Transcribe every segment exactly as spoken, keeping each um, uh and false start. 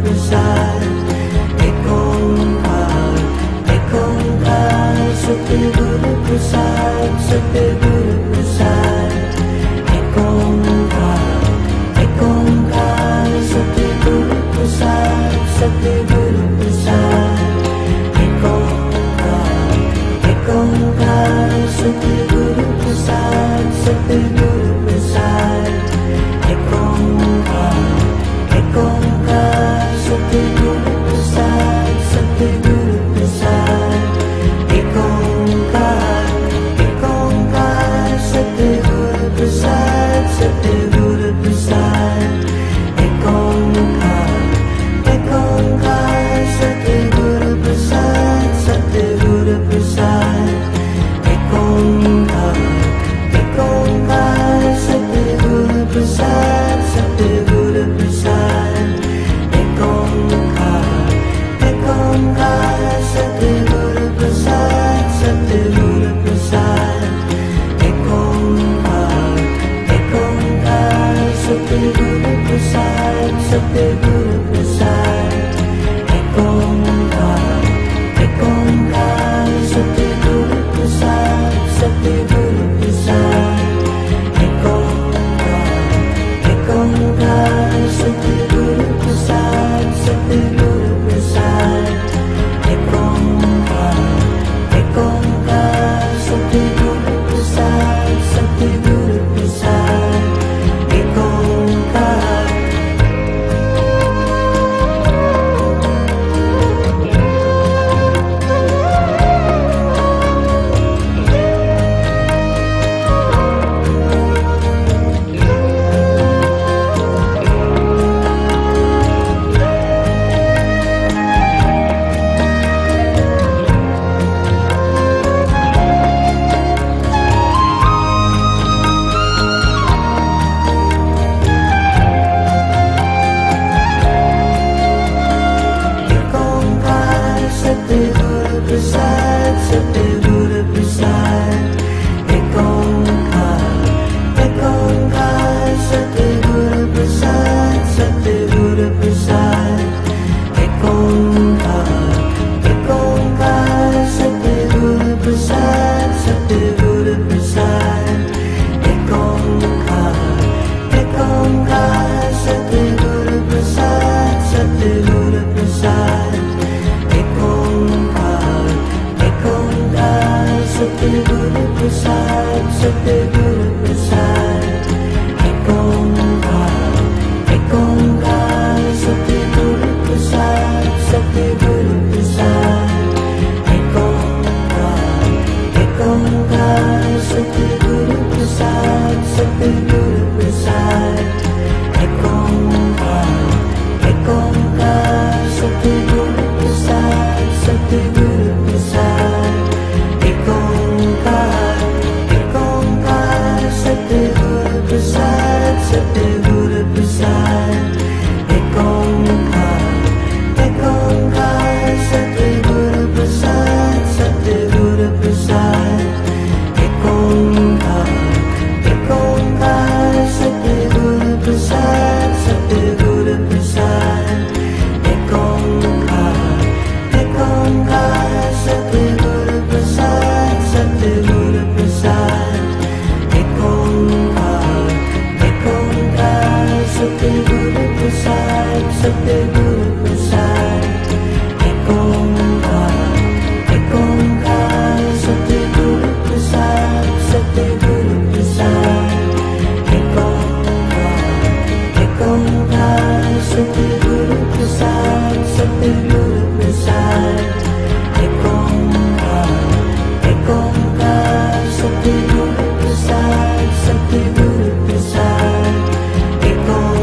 Prasad, Ek Onkar, Ek Onkar, Satya Guru Prasad, Satya Guru Prasad, Ek Onkar, Ek Onkar, Satya Guru Prasad, Satya Guru Prasad, Ek Onkar, Ek Onkar, Satya Guru Prasad, Satya Guru Prasad, Ek Onkar, Ek Onkar, Satya Guru Prasad, Satya Guru Prasad, Ek Onkar, Ek Onkar, Satya Guru Prasad, Satya Guru Prasad, Ek Onkar, Ek Onkar, Satya Guru Prasad, Satya Guru Prasad, Ek Onkar, Ek Onkar, Satya Guru Prasad, Satya Guru Prasad, Ek Onkar, Ek Onkar, Satya Guru Prasad, Satya Guru Prasad, Ek Onkar, Ek Onkar, Satya Guru Prasad, Satya Guru Prasad, Ek Onkar, Ek Onkar, Satya Guru Prasad, Satya Guru Prasad, Ek Onkar, Ek Onkar, Satya Guru Prasad, Satya Guru Prasad, Ek Onkar, Ek Onkar, Satya Guru Prasad, Satya Guru Prasad, Ek Onkar. Ek Onkar, Satya Guru Prasad, Satya Guru Prasad, Ek Onkar, Ek Onkar, Satya Guru Prasad, Satya Guru Prasad, Ek Onkar, Ek Onkar, Satya Guru Prasad, Satya Guru Prasad, Ek Onkar, Ek Onkar, Satya Guru Prasad, Satya Guru Prasad, Ek Onkar, Ek Onkar, Satya Guru Prasad, Satya Guru Prasad, Ek Onkar, Ek Onkar, Satya Guru Prasad, Satya Guru Prasad, Ek Onkar, Ek Onkar, Satya Guru Prasad, Satya Guru Prasad, Ek Onkar, Ek Onkar, Satya Guru Prasad, Satya Guru Prasad, Ek Onkar, Ek Onkar, Satya Guru Prasad, Satya Guru Prasad, Ek Onkar, Ek Onkar, Satya Guru Prasad, Satya Guru Prasad, Ek Onkar, Ek Onkar, Satya Guru Prasad, Satya Guru Prasad, Ek Onkar, Ek Onkar, Satya Guru Prasad, Satya Guru Prasad, Ek Onkar, Ek Onkar, Satya Guru Prasad, Satya Guru Prasad, Ek Onkar, Ek Onkar, Satya Guru Prasad, Satya Guru Prasad, Ek Onkar, Ek Onkar, Satya Guru Prasad, Satya Guru Prasad, Ek Onkar, Ek Onkar, Satya Guru Prasad, Satya Guru Prasad, Ek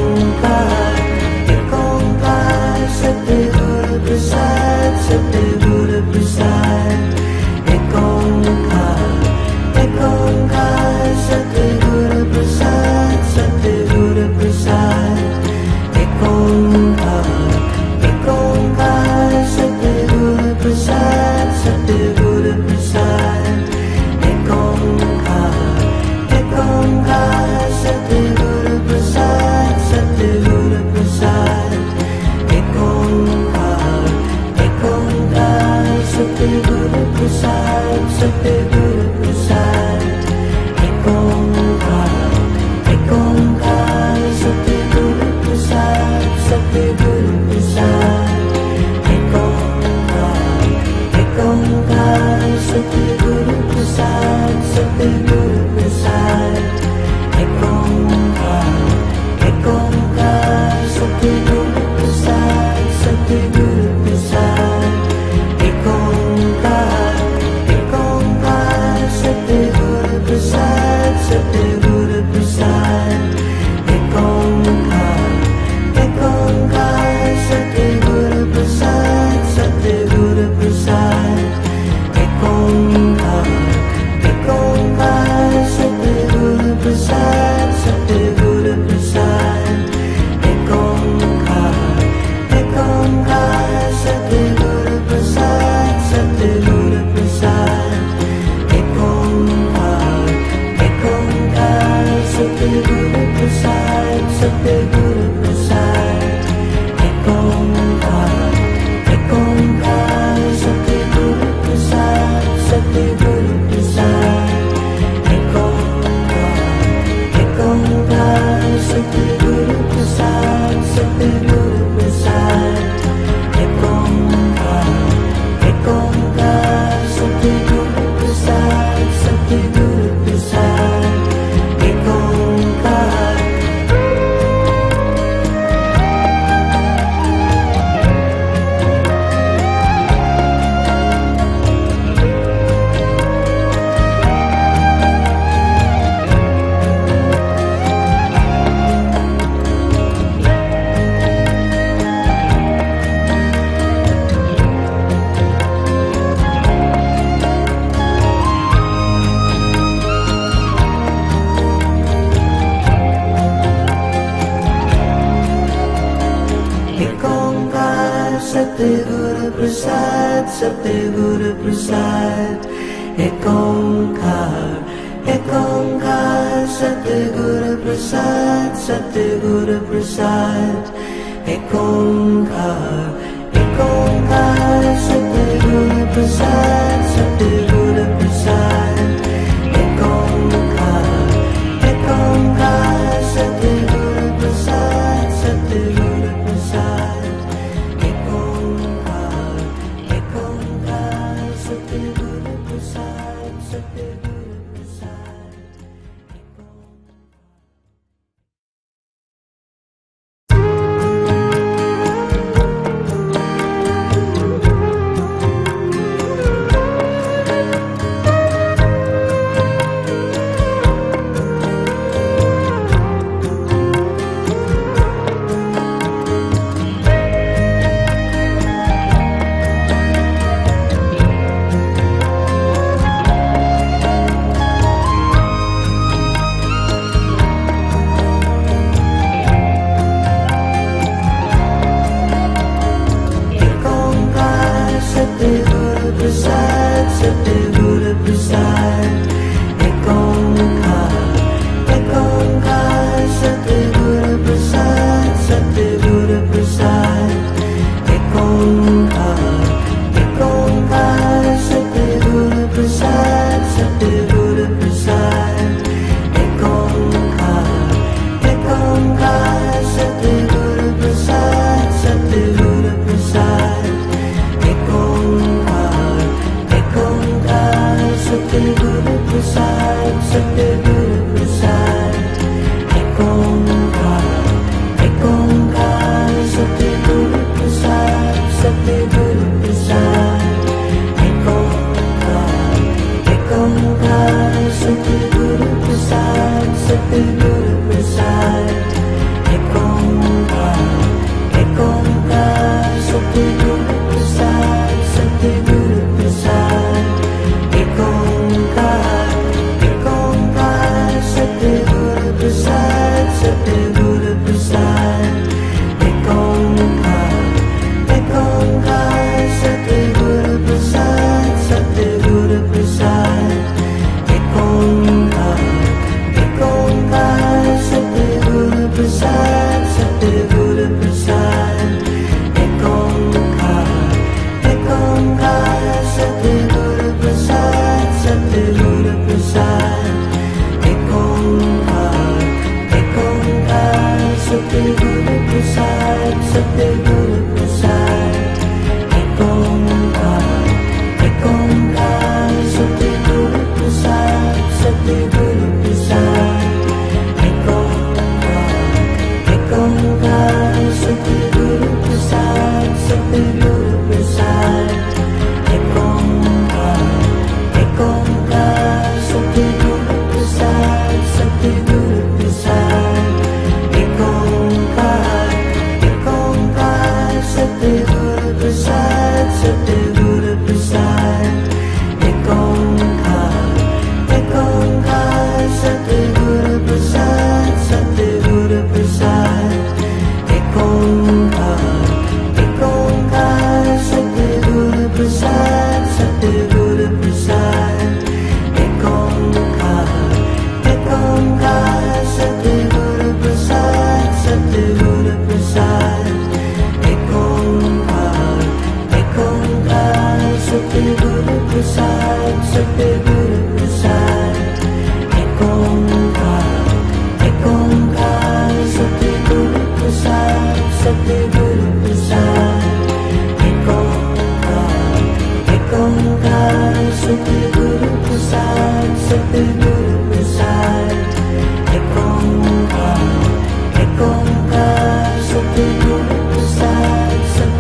Onkar, Ek Onkar, Satya Guru Prasad, Satya Guru Prasad, Ek Onkar, Ek Onkar, Satya Guru Prasad, Satya Guru Prasad, Ek Onkar, Ek Onkar, Prasad, Ek Onkar, Ek Onkar, Satguru Prasad, Satguru Prasad, Ek Onkar, Ek Onkar, Satguru Prasad, Satguru Prasad, Ek Onkar, Ek Onkar, Satguru Prasad, Satguru Prasad, Ek Onkar, Ek Onkar, Satguru Prasad, Satguru Prasad, Ek Onkar, Ek Onkar, Satguru Prasad, Satguru Prasad, Ek Onkar, Ek Onkar, Satguru Prasad, Satguru Prasad, Ek Onkar, Ek Onkar, Satguru Prasad, Satguru Prasad, Ek Onkar, Ek Onkar, Satguru Prasad, Satguru Prasad, Ek Onkar, Ek Onkar, Satguru Prasad, Satguru Prasad, Ek Onkar, Ek Onkar, Satguru Prasad, Satguru Prasad, Ek Onkar. Ek Onkar, Satguru Prasad, Satguru Prasad, Ek Onkar, Ek Onkar, Satguru Prasad, Satguru Prasad, Ek Onkar, Ek Onkar, Satguru Prasad, Satguru Prasad, Ek Onkar, Ek Onkar, Satguru Prasad, Satguru Prasad, Ek Onkar, Ek Onkar, Satguru Prasad, Satguru Prasad, Ek Onkar.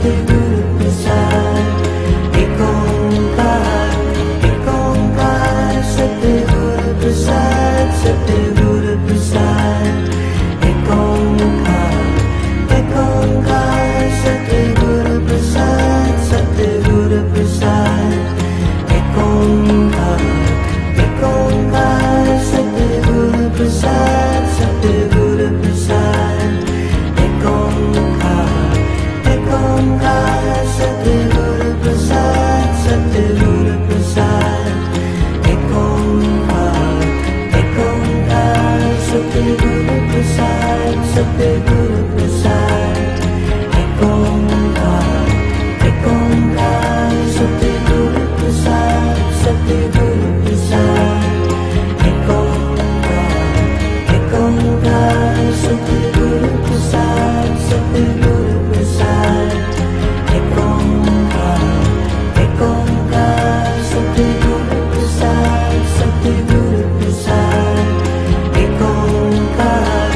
Satguru Prasad. Ek Onkar, Ek Onkar, Satguru Prasad, Satguru Prasad. Ek Onkar, Ek Onkar, Satguru Prasad, Satguru Prasad. Ek Onkar, Ek Onkar, Satguru Prasad, Satguru Prasad. Ek Onkar, Ek Onkar, Satguru Prasad, Satguru Prasad. Ek Onkar, Ek Onkar, Satguru Prasad, Satguru Prasad. Ek Onkar, Ek Onkar, Satguru Prasad, Satguru Prasad. Ek Onkar, Ek Onkar, Satguru Prasad, Satguru Prasad. Ek Onkar, Ek Onkar, Satguru Prasad, Satguru Prasad. Ek Onkar.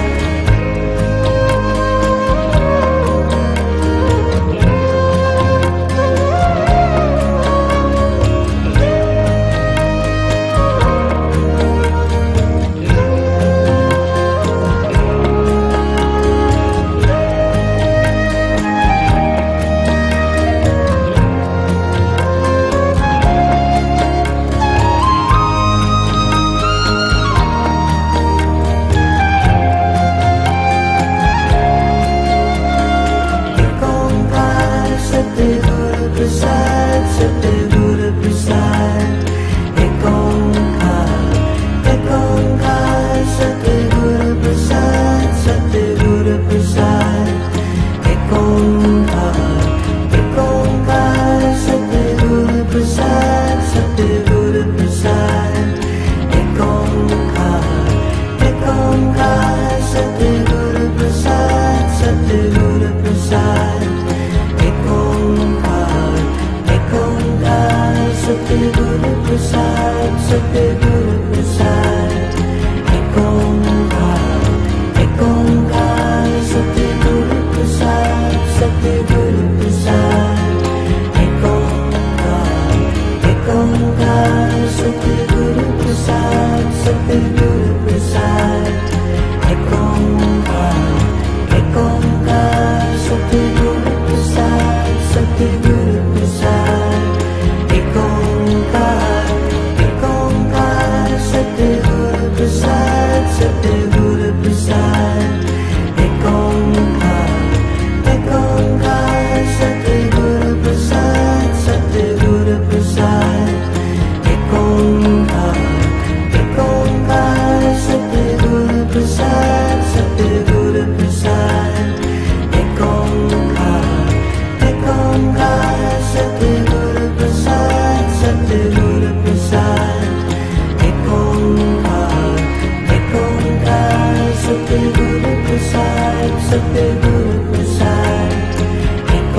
Ek Onkar, Satguru Prasad, Satguru Prasad. Ek Onkar, Ek Onkar, Satguru Prasad, Satguru Prasad. Ek Onkar, Ek Onkar, Satguru Prasad, Satguru Prasad. Ek Onkar, Ek Onkar, Satguru Prasad, Satguru Prasad. Ek Onkar, Ek Onkar, Satguru Prasad, Satguru Prasad. Ek Onkar, Ek Onkar, Satguru Prasad, Satguru Prasad. Ek Onkar, Ek Onkar, Satguru Prasad, Satguru Prasad. Ek Onkar, Ek Onkar, Satguru Prasad, Satguru Prasad. Ek Onkar, Ek Onkar, Satguru Prasad, Satguru Prasad. Ek Onkar, Ek Onkar, Satguru Prasad, Satguru Prasad. Ek Onkar, Ek Onkar, Satguru Prasad, Satguru Prasad. Ek Onkar, Ek Onkar, Satguru Prasad, Satguru Prasad. Ek Onkar, Ek Onkar, Satguru Prasad, Satguru Prasad. Ek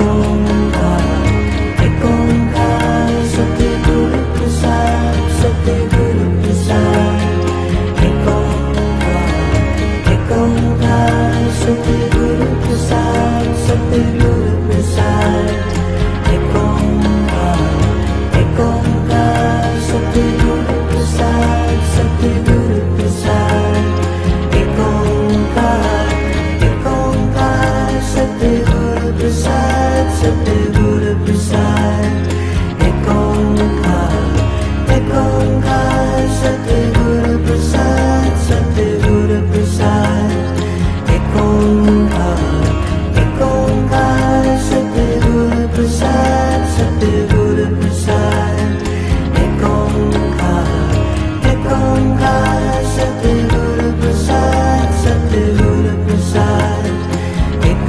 Onkar, Ek Onkar, Satguru Prasad, Satguru Prasad. Ek Onkar, Ek Onkar, Satguru Prasad, Satguru Prasad. Ek Onkar, Ek Onkar, Satguru Prasad, Satguru Prasad. Ek Onkar, Ek Onkar, Satguru Prasad, Satguru Prasad. Ek Onkar, Ek Onkar, Satguru Prasad, Satguru Prasad. Ek Onkar, Ek Onkar, Satguru Prasad, Satguru Prasad. Ek Onkar, Ek Onkar, Satguru Prasad, Satguru Prasad. Ek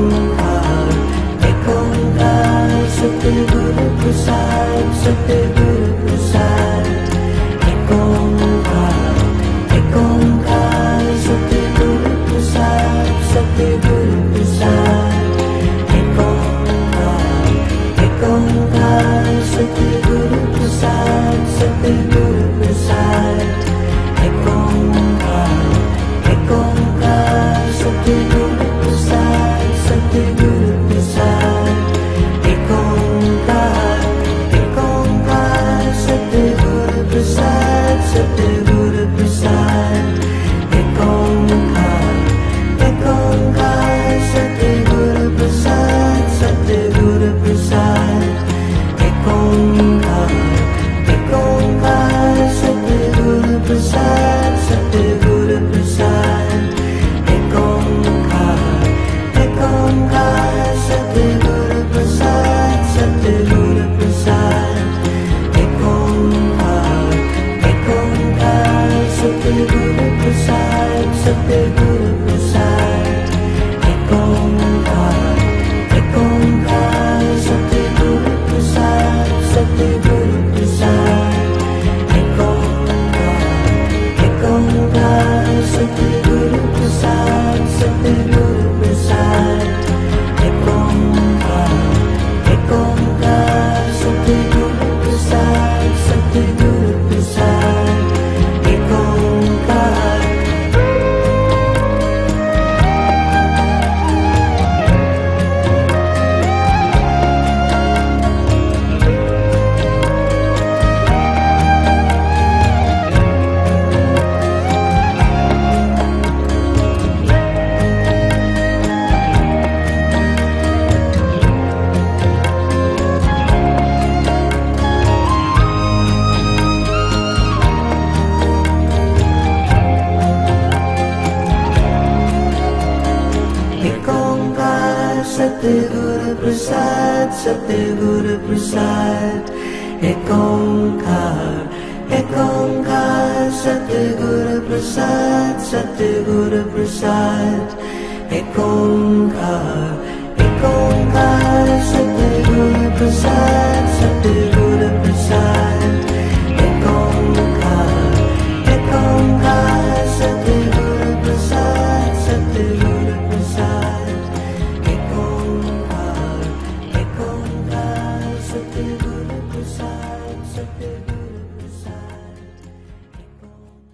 Onkar, Ek Onkar, Satguru Prasad, Satguru Prasad. Ek Onkar, Ek Onkar, Satguru Prasad, Satguru Prasad. Ek Onkar, Ek Onkar, Satguru Prasad, Satguru Prasad. Ek Onkar, Ek Onkar, Satguru Prasad, Satguru Prasad. Prasad, Satya Guru Prasad, Ek Onkar, Ek Onkar, Satya Guru Prasad, Satya Guru Prasad, Ek Onkar, Ek Onkar, Satya Guru Prasad, Satya Guru Prasad, Ek Onkar, Ek Onkar, Satya Guru Prasad, Satya Guru Prasad, Ek Onkar, Ek Onkar, Satya Guru Prasad, Satya Guru Prasad, Ek Onkar.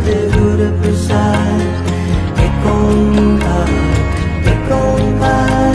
Ek Onkar, Ek Onkar,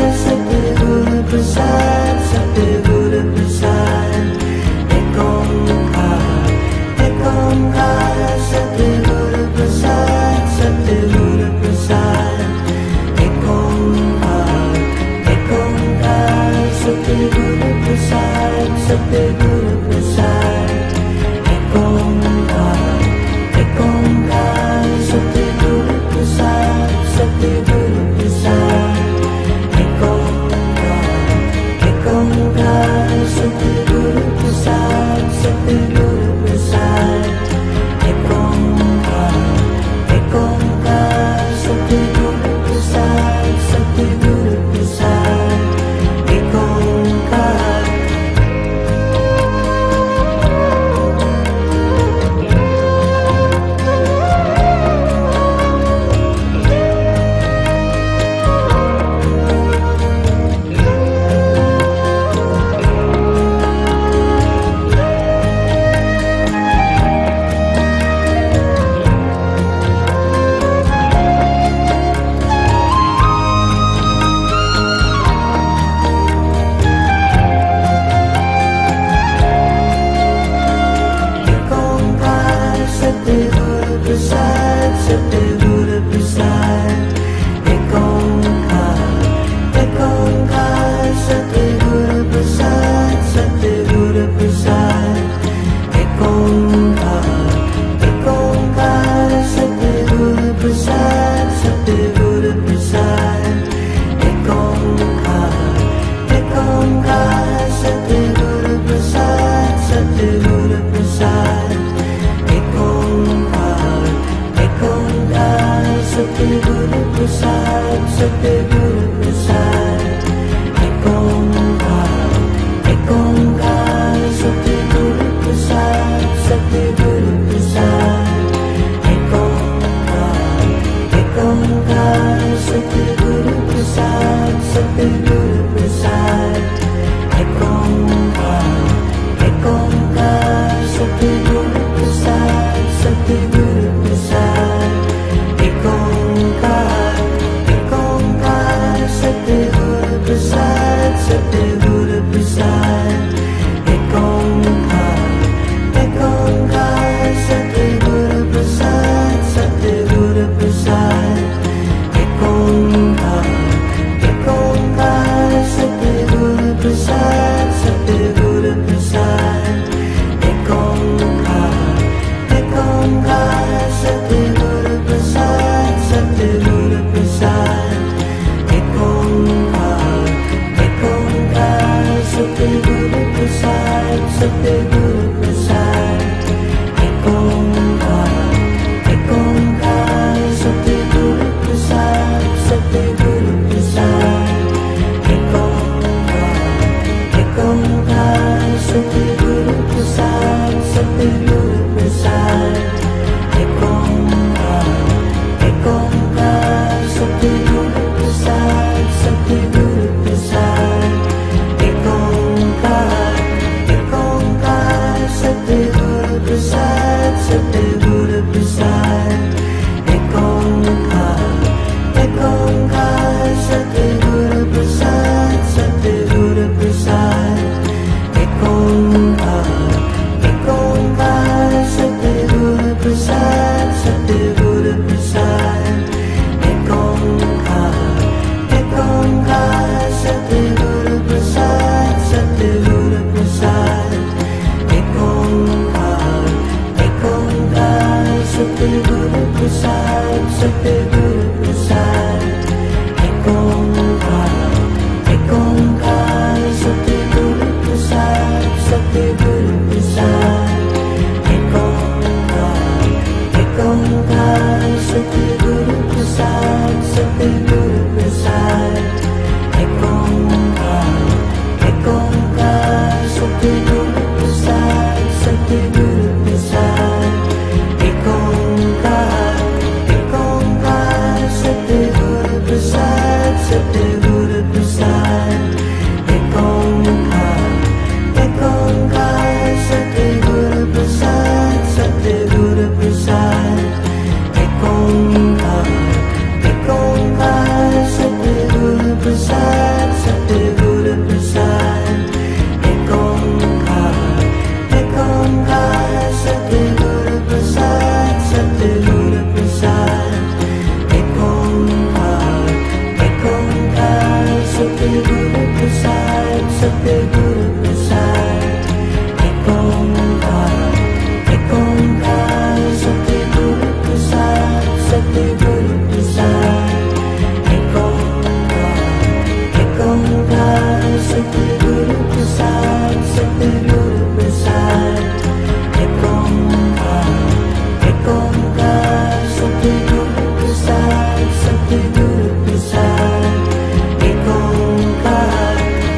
Prasad, Satguru Prasad. Ek Onkar, Ek Onkar, Satguru Prasad, Satguru Prasad. Ek Onkar, Ek Onkar, Satguru Prasad, Satguru Prasad. Ek Onkar, Ek Onkar, Satguru Prasad, Satguru Prasad. Ek Onkar, Ek Onkar, Satguru Prasad, Satguru Prasad. Ek Onkar, Ek Onkar, Satguru Prasad, Satguru Prasad. Ek Onkar, Ek Onkar, Satguru Prasad, Satguru Prasad. Ek Onkar, Ek Onkar, Satguru Prasad, Satguru Prasad. Ek Onkar, Ek Onkar, Satguru Prasad, Satguru Prasad. Ek Onkar, Ek Onkar, Satguru Prasad, Satguru Prasad. Ek Onkar, Ek Onkar, Satguru Prasad, Satguru Prasad. Ek Onkar, Ek Onkar, Satguru Prasad, Satguru Prasad. Ek Onkar.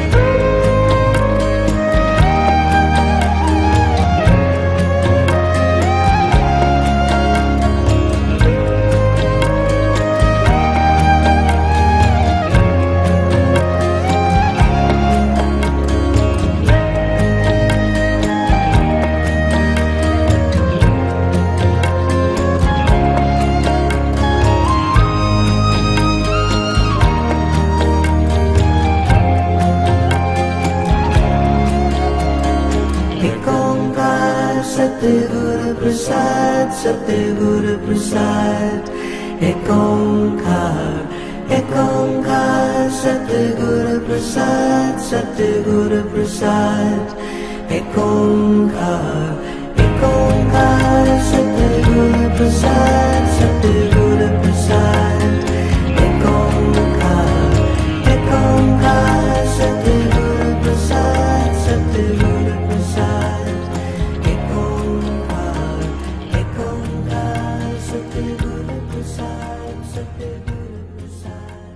Ek Onkar, Satguru Prasad, Satguru Prasad. Ek Onkar, Ek Onkar, Satguru Prasad, Satguru Prasad. Ek Onkar, Ek Onkar, Satguru Prasad, Satguru Prasad. Ek Onkar, Ek Onkar, Satguru Prasad, Satguru Prasad. Ek Onkar, Ek Onkar, Satguru Prasad, Satguru Prasad.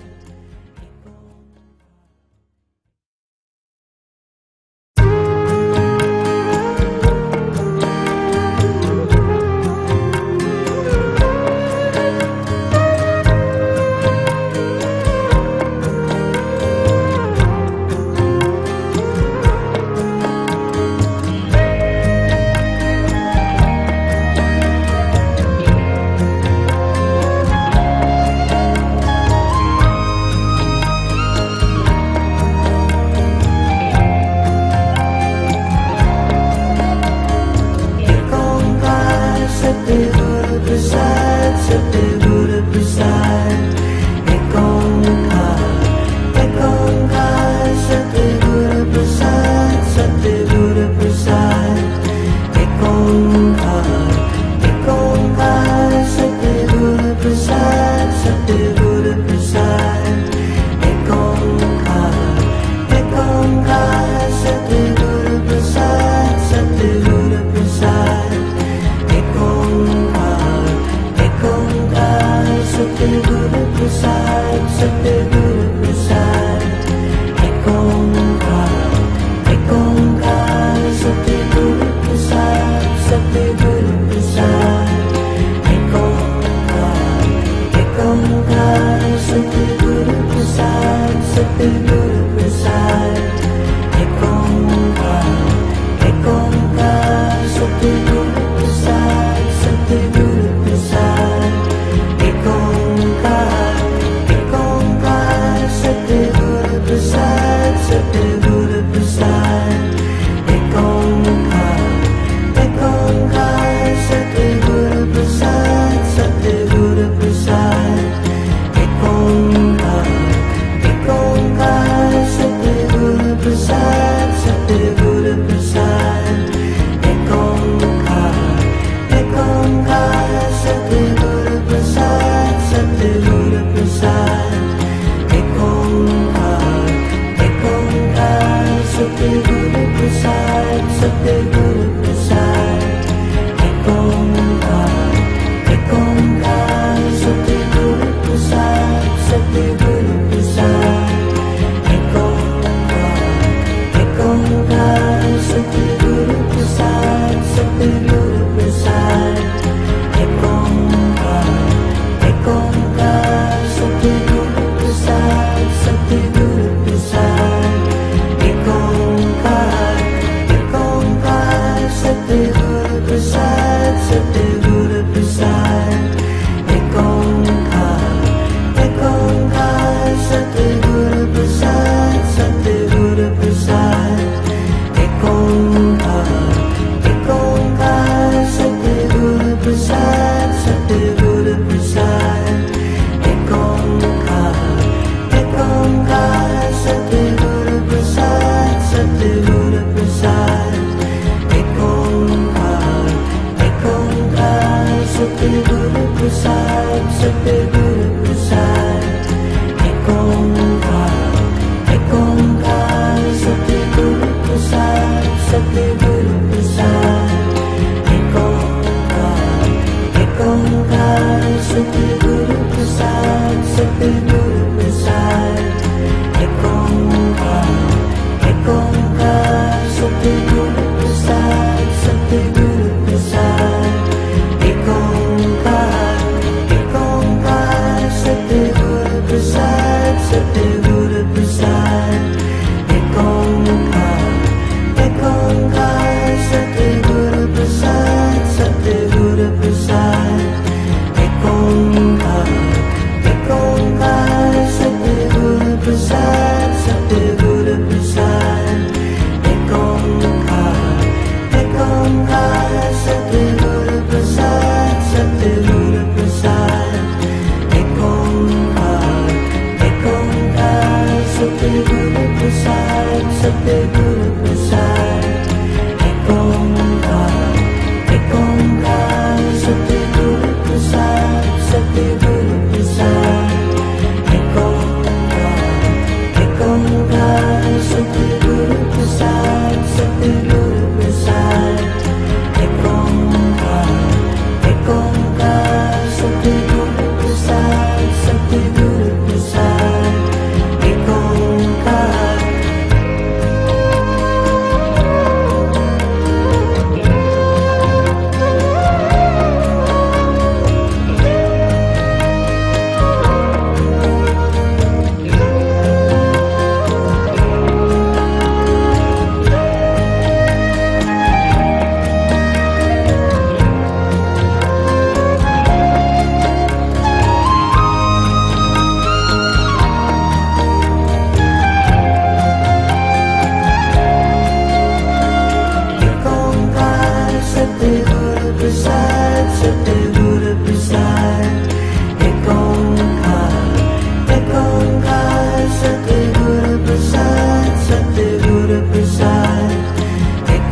Satguru Prasad, Satguru Prasad. Ek Onkar, Ek Onkar, Satguru Prasad, Satguru Prasad. Ek Onkar, Ek Onkar, Satguru Prasad, Satguru Prasad. Ek Onkar, Ek Onkar, Satguru Prasad, Satguru Prasad. Ek Onkar, Ek Onkar, Satguru Prasad, Satguru Prasad. Ek Onkar, Ek Onkar, Satguru Prasad, Satguru Prasad. Ek Onkar, Ek Onkar, Satguru Prasad, Satguru Prasad. Ek Onkar, Ek Onkar, Satguru Prasad, Satguru Prasad. Ek Onkar, Ek Onkar, Satguru Prasad, Satguru Prasad. Ek Onkar, Ek Onkar, Satguru Prasad, Satguru Prasad. Ek Onkar. Ek Onkar, Satguru Prasad, Satguru Prasad. Ek Onkar, Ek Onkar, Satguru Prasad, Satguru Prasad. Ek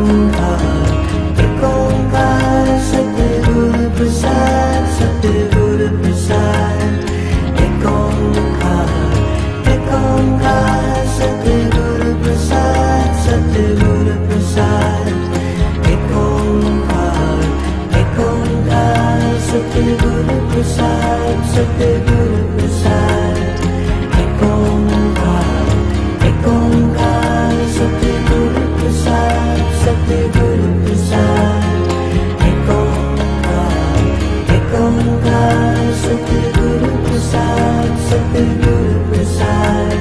Onkar, Ek Onkar, Satguru Prasad, Satguru Prasad. Ek Onkar, Ek Onkar, Satguru Prasad, Satguru Prasad. Ek Onkar, Ek Onkar, Satguru Prasad, Satguru Prasad. Ek Onkar, Ek Onkar, Satguru Prasad, Satguru Prasad. Ek Onkar, Ek Onkar, Satguru Prasad, Satguru Prasad.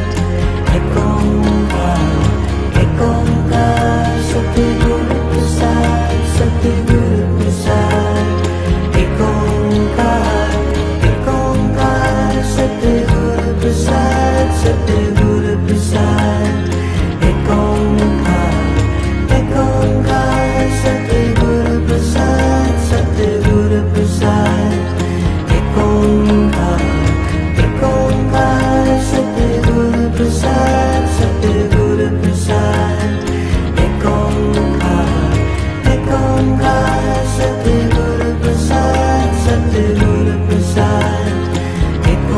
Ek Onkar, Ek Onkar, Satguru Prasad, Satguru Prasad. Ek Onkar, Ek Onkar, Satguru Prasad, Satguru Prasad. Ek Onkar, Ek Onkar, Satguru Prasad, Satguru Prasad. Ek Onkar, Ek Onkar, Satguru Prasad, Satguru Prasad. Ek Onkar, Ek Onkar, Satguru Prasad, Satguru Prasad. Ek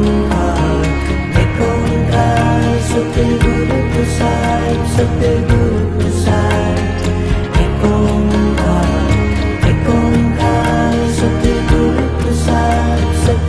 Onkar, Ek Onkar, Satguru Prasad, Satguru Prasad. Ek Onkar, Ek Onkar, Satguru Prasad,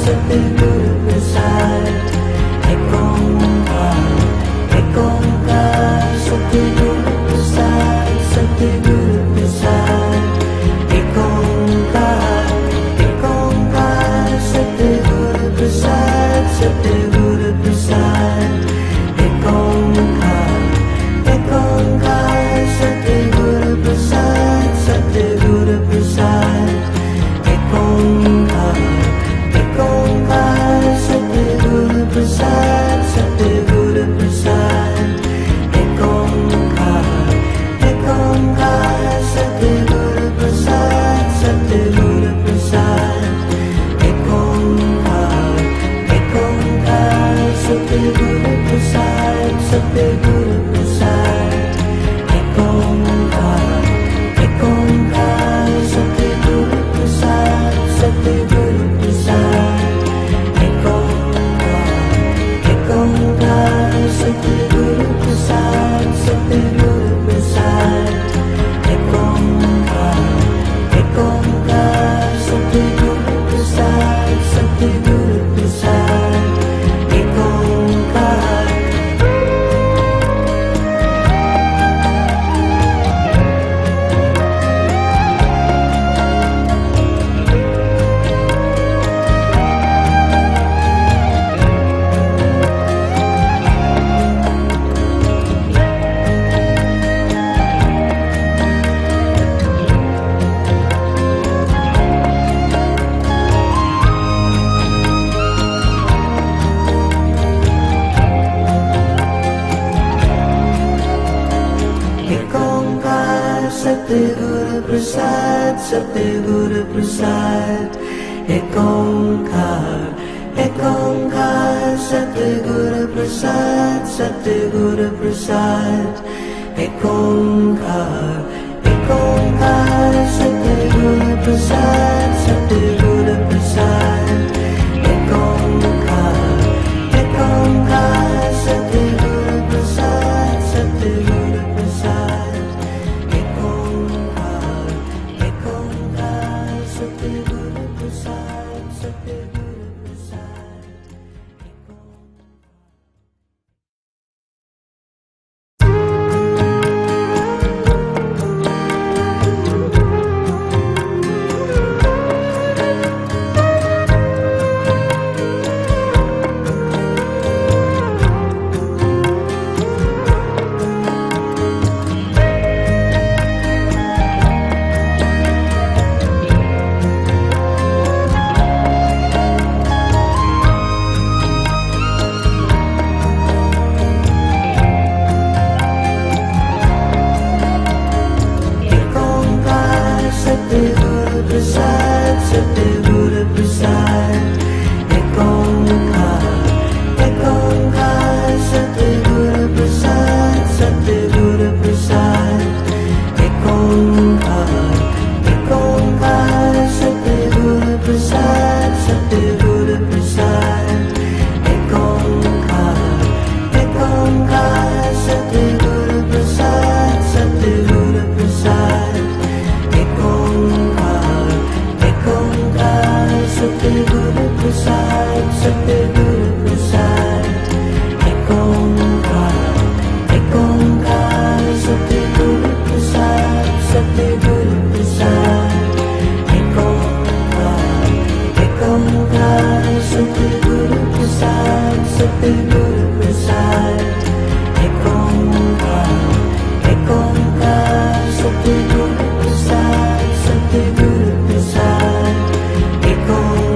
Satguru Prasad. Ek Onkar, Ek Onkar, Satguru Prasad, Satguru Prasad. Ek Onkar, Ek Onkar, Satguru Prasad, Satguru Prasad. Ek Onkar, Ek Onkar, Satguru Prasad, Satguru Prasad. Ek Onkar, Ek Onkar, Satguru Prasad, Satguru Prasad. Ek Onkar, Ek Onkar, Satguru Prasad, Satguru Prasad. Ek Onkar, Ek Onkar, Satguru Prasad, Satguru Prasad. Ek Onkar, Ek Onkar, Satguru Prasad, Satguru Prasad. Ek Onkar, Ek Onkar, Satguru Prasad, Satguru Prasad. Ek Onkar, Ek Onkar, Satguru Prasad, Satguru Prasad. Ek Onkar. Ek Onkar, Satguru Prasad, Satguru Prasad. Ek Onkar, Ek Onkar, Satguru Prasad, Satguru Prasad. Ek Onkar, Ek Onkar, Satguru Prasad, Satguru Prasad. Ek Onkar, Ek Onkar, Satguru Prasad, Satguru Prasad. Ek Onkar, Ek Onkar, Satguru Prasad, Satguru Prasad. Ek Onkar, Satguru Prasad, Satguru Prasad. Ek Onkar, Ek Onkar, Satguru Prasad, Satguru Prasad. Ek Onkar, Ek Onkar, Satguru Prasad, Satguru Prasad. Ek Onkar, Ek Onkar, Satguru Prasad, Satguru Prasad. Ek Onkar, Ek Onkar, Satguru Prasad, Satguru Prasad. Ek Onkar, Ek Onkar, Satguru Prasad, Satguru Prasad. Ek Onkar, Ek Onkar, Satguru Prasad, Satguru Prasad. Ek Onkar, Ek Onkar, Satguru Prasad, Satguru Prasad. Ek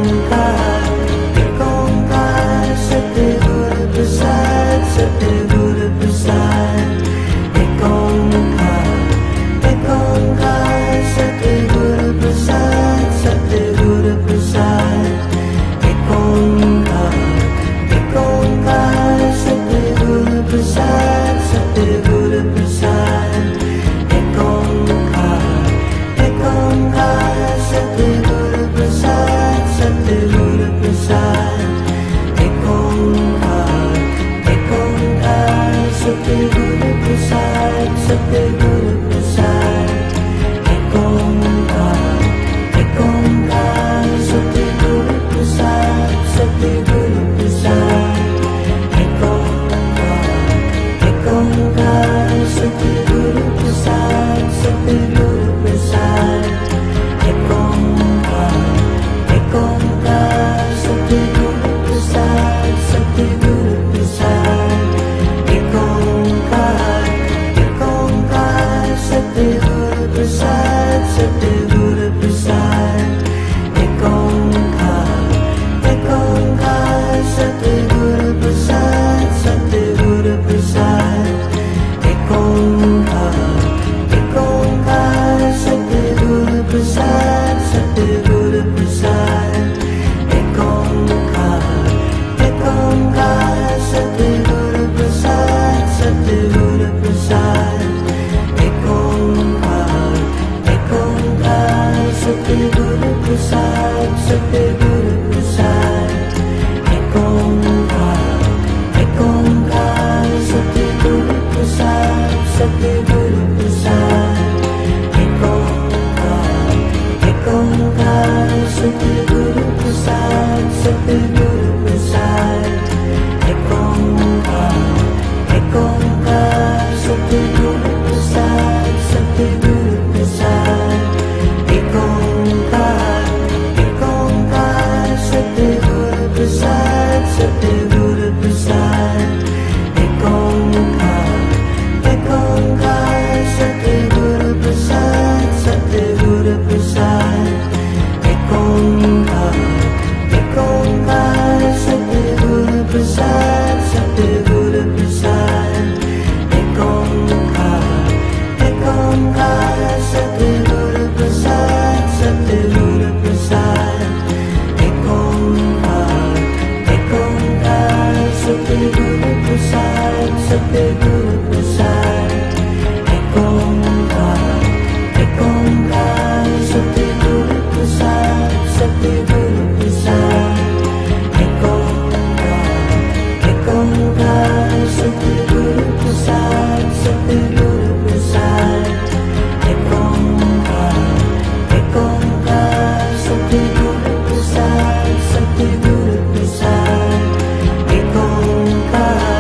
Onkar, Ek Onkar, Satguru Prasad, Satguru Prasad. Ek Onkar, Ek Onkar, Satguru Prasad, Satguru Prasad. Ek Onkar, Ek Onkar, Satguru Prasad, Ek Onkar, Ek Onkar, Satguru Prasad, Satguru Prasad, Ek Onkar, Ek Onkar, Satguru Prasad, Satguru Prasad, Ek Onkar, Ek Onkar, Satguru Prasad, Satguru Prasad, Ek Onkar, Ek Onkar, Satguru Prasad, Satguru Prasad, Ek Onkar, Ek Onkar, Satguru Prasad, Satguru Prasad, Ek Onkar, Ek Onkar, Satguru Prasad, Satguru Prasad, Ek Onkar, Ek Onkar, Satguru Prasad, Satguru Prasad, Ek Onkar, Ek Onkar, Satguru Prasad, Satguru Prasad, Ek Onkar, Ek Onkar, Satguru Prasad, Satguru Prasad, Ek Onkar, Ek Onkar, Satguru Prasad, Satguru Prasad, Ek Onkar, Ek Onkar, Satguru Prasad, Satguru Prasad, Ek Onkar, Ek Onkar, Satguru Prasad, Satguru Prasad, Ek Onkar, Ek Onkar, Satguru Prasad, Satguru Prasad, Ek Onkar, Ek Onkar, Satguru Prasad, Satguru Prasad, Ek Onkar, Ek Onkar, Satguru Prasad, Satguru Prasad, Ek Onkar, Ek Onkar, Satguru Prasad, Satguru Prasad, Ek Onkar, Ek Onkar, Satguru Prasad, Satguru Prasad, Ek Onkar, Ek Onkar, Satguru Prasad, Satguru Prasad, Ek Onkar.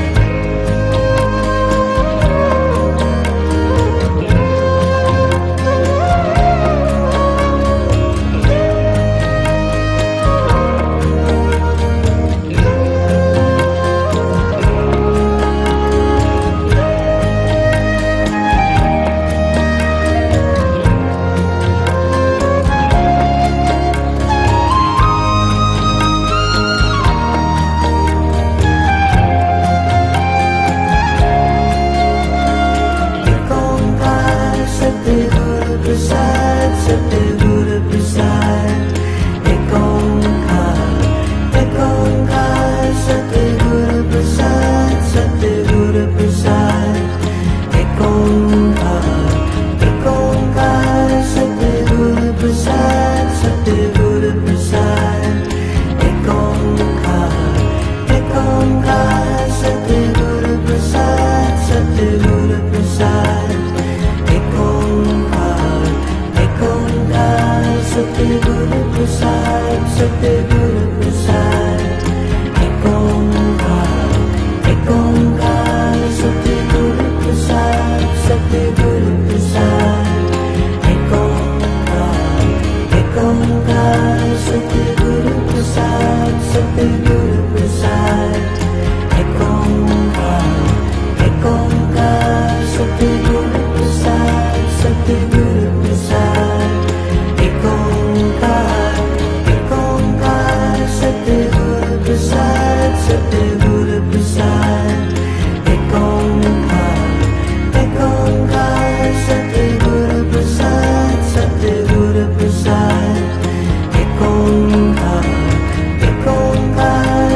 Ek Onkar, Satguru Prasad, Satguru Prasad, Ek Onkar, Ek Onkar, Satguru Prasad, Satguru Prasad, Ek Onkar, Ek Onkar, Satguru Prasad, Satguru Prasad, Ek Onkar, Ek Onkar, Satguru Prasad, Satguru Prasad, Ek Onkar, Ek Onkar, Satguru Prasad, Satguru Prasad, Ek Onkar, Ek Onkar, Satguru Prasad, Satguru Prasad, Ek Onkar, Ek Onkar, Satguru Prasad, Satguru Prasad, Ek Onkar, Ek Onkar, Satguru Prasad, Satguru Prasad, Ek Onkar, Ek Onkar, Satguru Prasad, Satguru Prasad, Ek Onkar, Ek Onkar, Satguru Prasad, Satguru Prasad, Ek Onkar, Ek Onkar,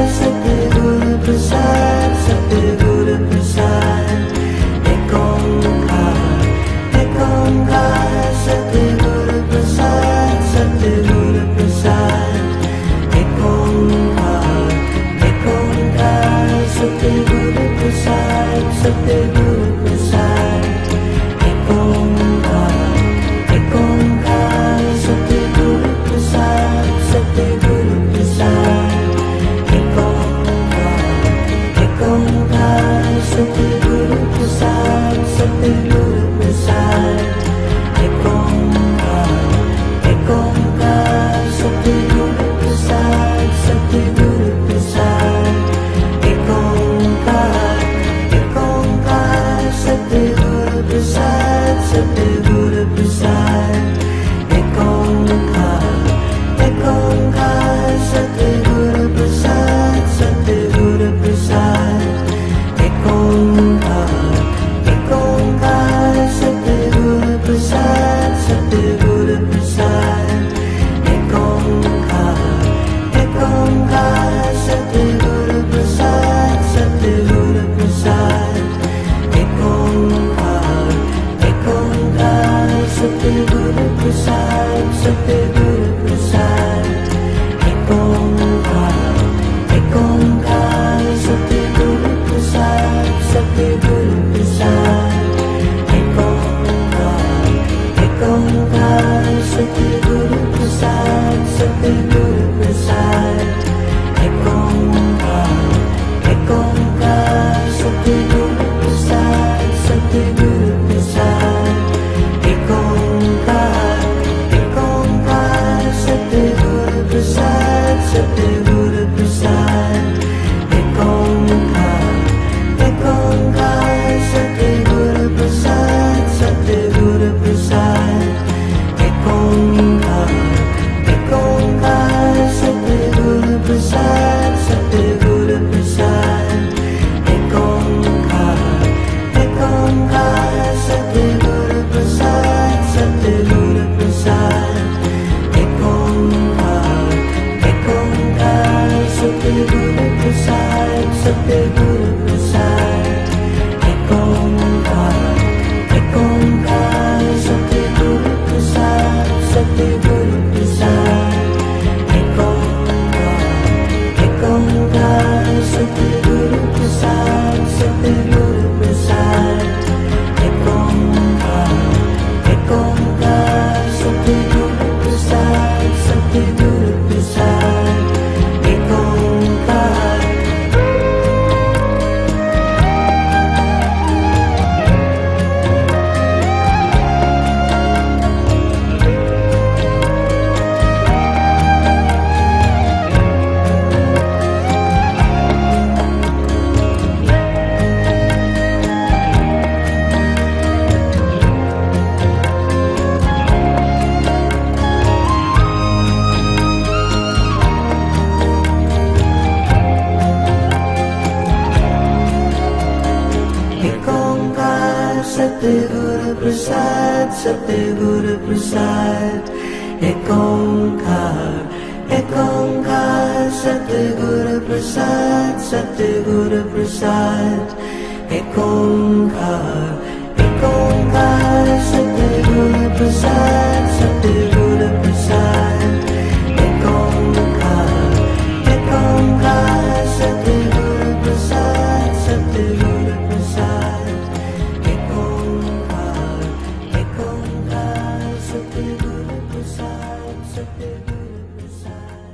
Satguru Prasad, Satguru Prasad. Ek Onkar, Ek Onkar, Satguru Prasad, Satguru Prasad. Ek Onkar, Ek Onkar, Satguru Prasad, Satguru Prasad. Ek Onkar, Ek Onkar, Satguru Prasad, Satguru Prasad. Ek Onkar. Satguru Prasad, Satguru Prasad. Ek Onkar, Ek Onkar, Satguru Prasad, Satguru Prasad. Ek Onkar, Ek Onkar, Satguru Prasad, Satguru Prasad. Ek Onkar, Ek Onkar, Satguru Prasad, Satguru Prasad. Ek Onkar, Ek Onkar, Satguru Prasad, Satguru Prasad.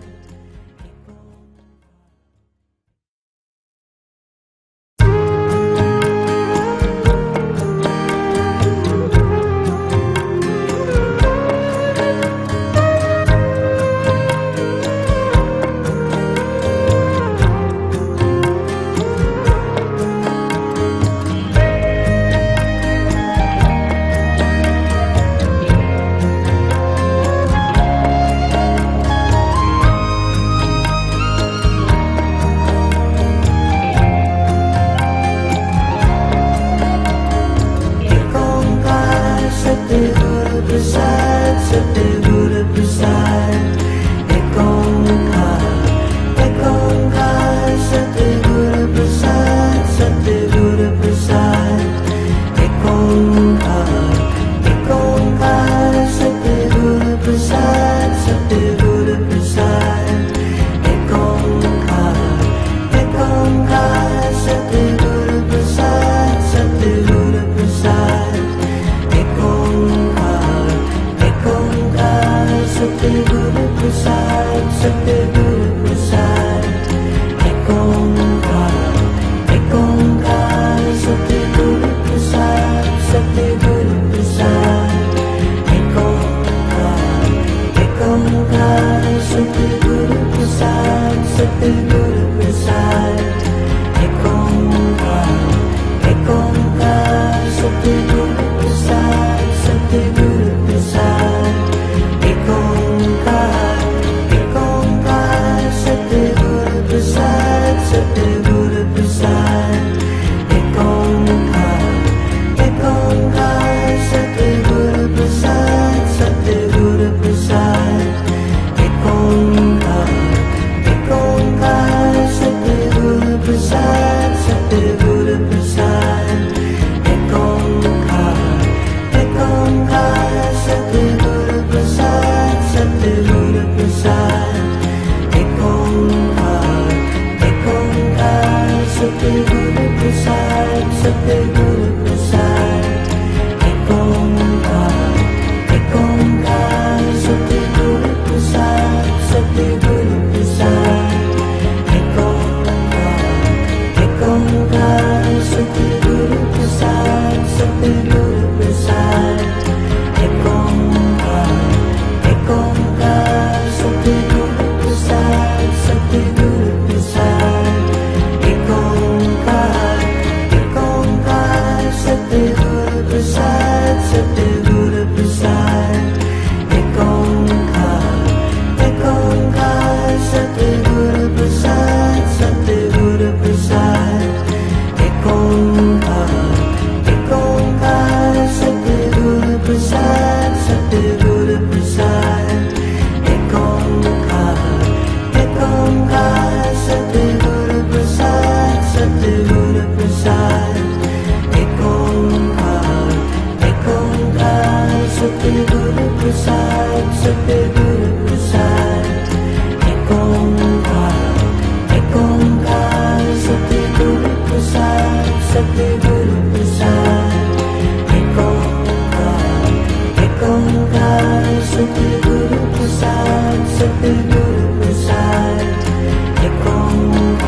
Satguru Prasad, Satguru Prasad. Ek Onkar, Ek Onkar, Satguru Prasad, Satguru Prasad. Ek Onkar, Ek Onkar, Satguru Prasad, Satguru Prasad. Ek Onkar, Ek Onkar, Satguru Prasad, Satguru Prasad. Ek Onkar, Ek Onkar, Satguru Prasad, Satguru Prasad. Ek Onkar, Ek Onkar, Satguru Prasad, Satguru Prasad. Ek Onkar, Ek Onkar, Satguru Prasad, Satguru Prasad. Ek Onkar, Ek Onkar, Satguru Prasad, Satguru Prasad. Ek Onkar, Ek Onkar, Satguru Prasad, Satguru Prasad. Ek Onkar, Ek Onkar, Satguru Prasad, Satguru Prasad. Ek Onkar, Ek Onkar, Satguru Prasad, Satguru Prasad. Ek Onkar, Ek Onkar,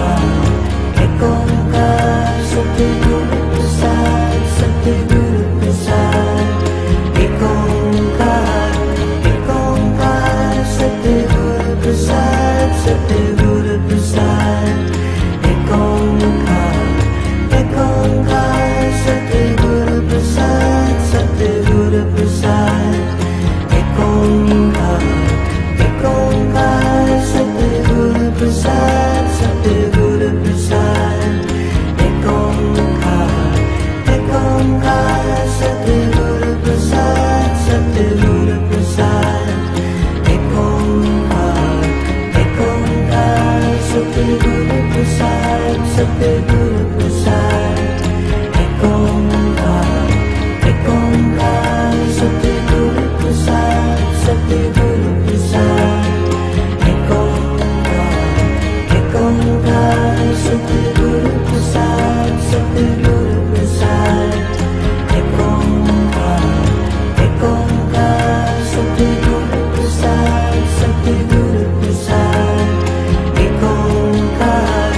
Ek Onkar Satguru Prasad, Satguru Prasad. Ek Onkar, Ek Onkar Satguru Prasad, Satguru Prasad. Ek Onkar, Ek Onkar Satguru Prasad, Satguru Prasad. Ek Onkar, Ek Onkar Satguru Prasad, Satguru Prasad. Ek Onkar, Ek Onkar Satguru Prasad, Satguru Prasad. Ek Onkar, Ek Onkar Satguru Prasad, Satguru Prasad. Ek Onkar, Ek Onkar Satguru Prasad, Satguru Prasad. Ek Onkar, Ek Onkar Satguru Prasad, Satguru Prasad. Ek Onkar, Ek Onkar Satguru Prasad, Satguru Prasad. Ek Onkar.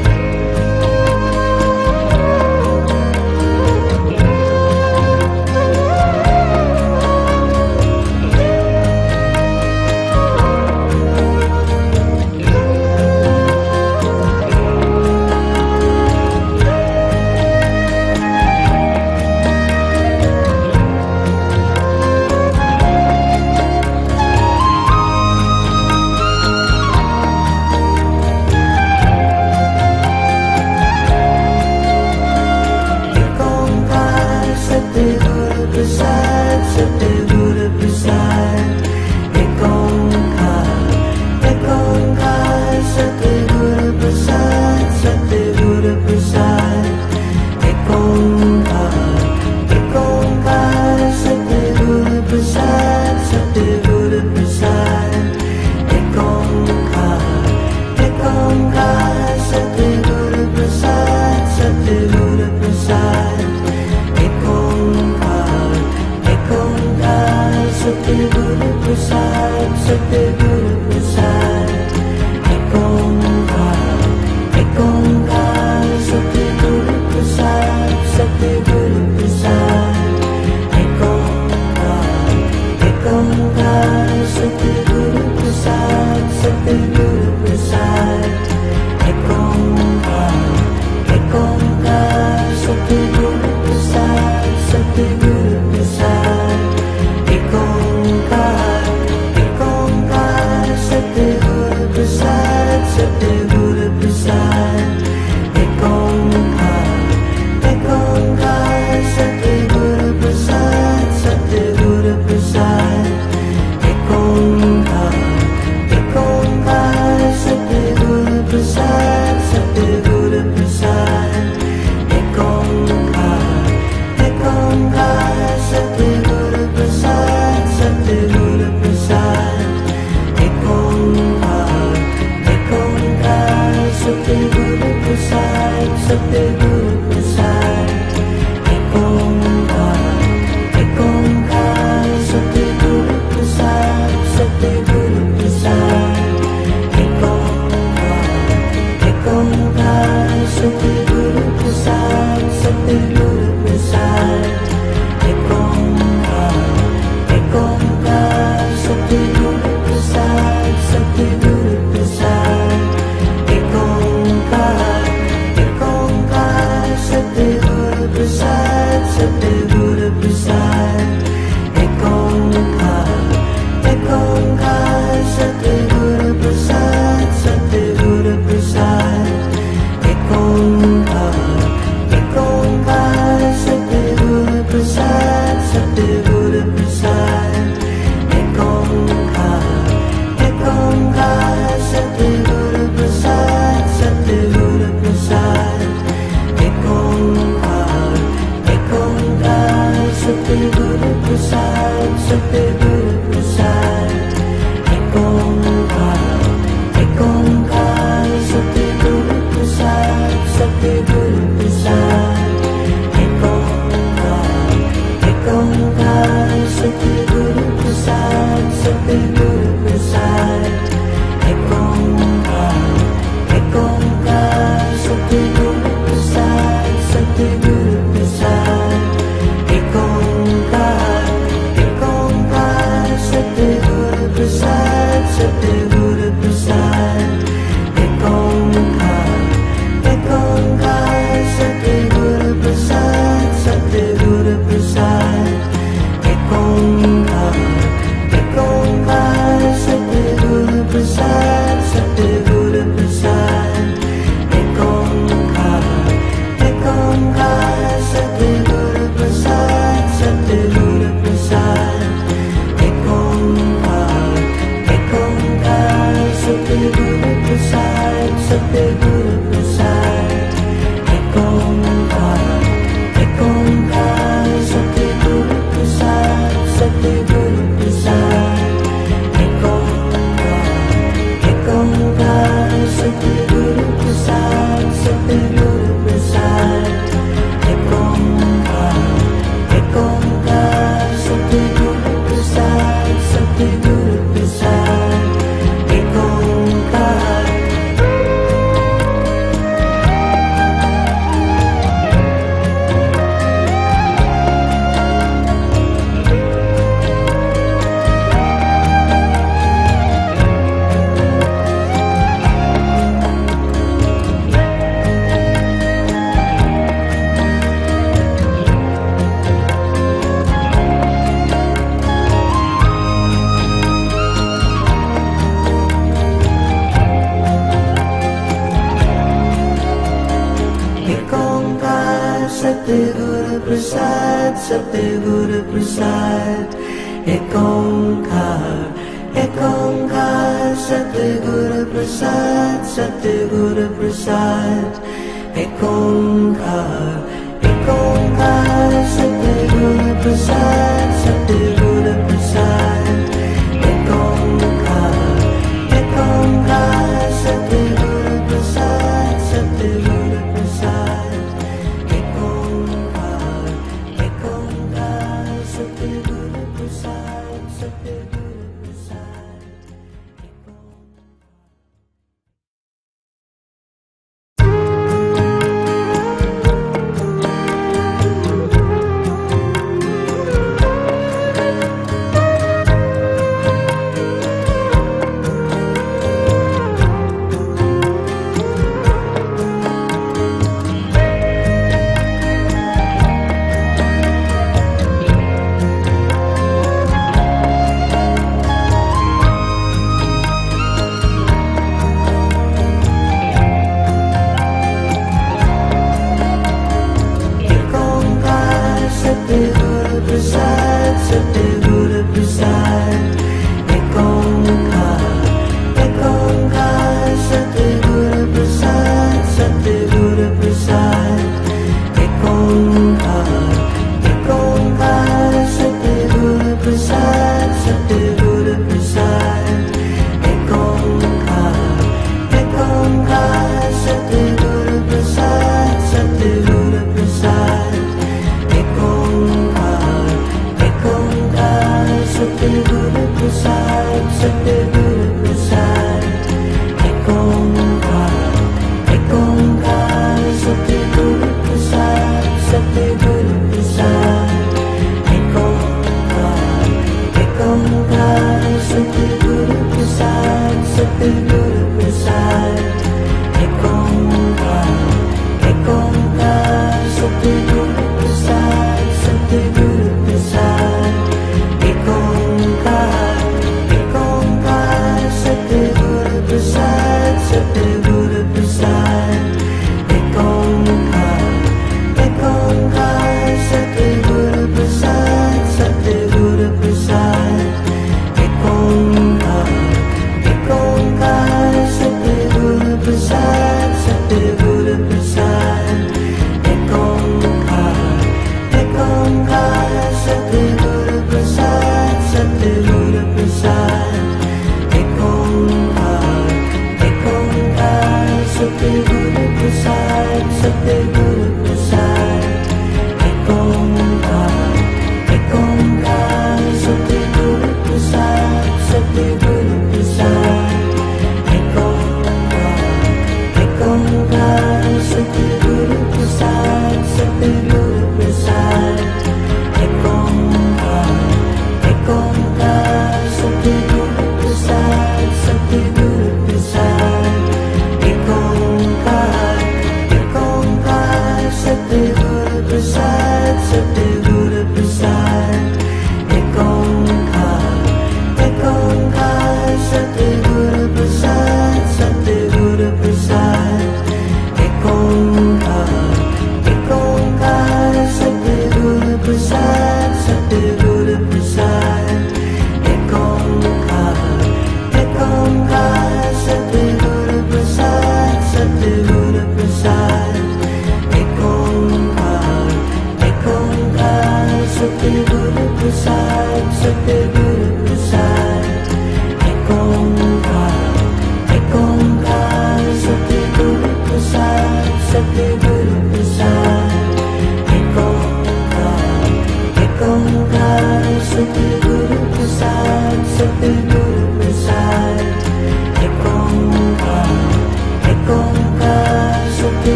Ek Onkar Satguru Prasad, Satguru Prasad. Ek Onkar, Ek Onkar Satguru Prasad, Satguru Prasad. Ek Onkar, Ek Onkar Satguru Prasad, Satguru Prasad. Ek Onkar, Ek Onkar Satguru Prasad, Satguru Prasad. Ek Onkar, Ek Onkar Satguru Prasad, Satguru Prasad. Ek Onkar, Ek Onkar Satguru Prasad, Satguru Prasad. Ek Onkar, Ek Onkar Satguru Prasad, Satguru Prasad. Ek Onkar, Ek Onkar Satguru Prasad, Satguru Prasad. Ek Onkar, Ek Onkar Satguru Prasad, Satguru Prasad. Ek Onkar, Ek Onkar Satguru Prasad, Satguru Prasad. Ek Onkar, Ek Onkar Satguru Prasad, Satguru Prasad. Ek Onkar, Ek Onkar Satguru Prasad, Satguru Prasad. Ek Onkar, Ek Onkar Satguru Prasad, Satguru Prasad. Ek Onkar, Ek Onkar Satguru Prasad, Satguru Prasad. Ek Onkar, Ek Onkar Satguru Prasad, Satguru Prasad. Ek Onkar, Ek Onkar Satguru Prasad, Satguru Prasad. Ek Onkar, Ek Onkar Satguru Prasad, Satguru Prasad. Ek Onkar, Ek Onkar Satguru Prasad, Satguru Prasad. Ek Onkar, Ek Onkar Satguru Prasad, Satguru Prasad. Ek Onkar, Ek Onkar Satguru Prasad, Satguru Prasad. Ek Onkar, Ek Onkar Satguru Prasad, Satguru Prasad. Ek Onkar, Ek Onkar Satguru Prasad, Satguru Prasad. Ek Onkar, Ek Onkar Satguru Prasad, Satguru Prasad. Ek Onkar, Ek Onkar Satguru Prasad, Satguru Prasad, Ek Onkar, Ek Onkar, Satguru Prasad, Satguru Prasad, Ek Onkar, Ek Onkar, Satguru Prasad, Satguru Prasad, Ek Onkar, Ek Onkar, Satguru Prasad, Satguru Prasad.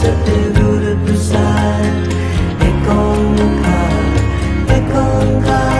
Ek Onkar, Ek Onkar,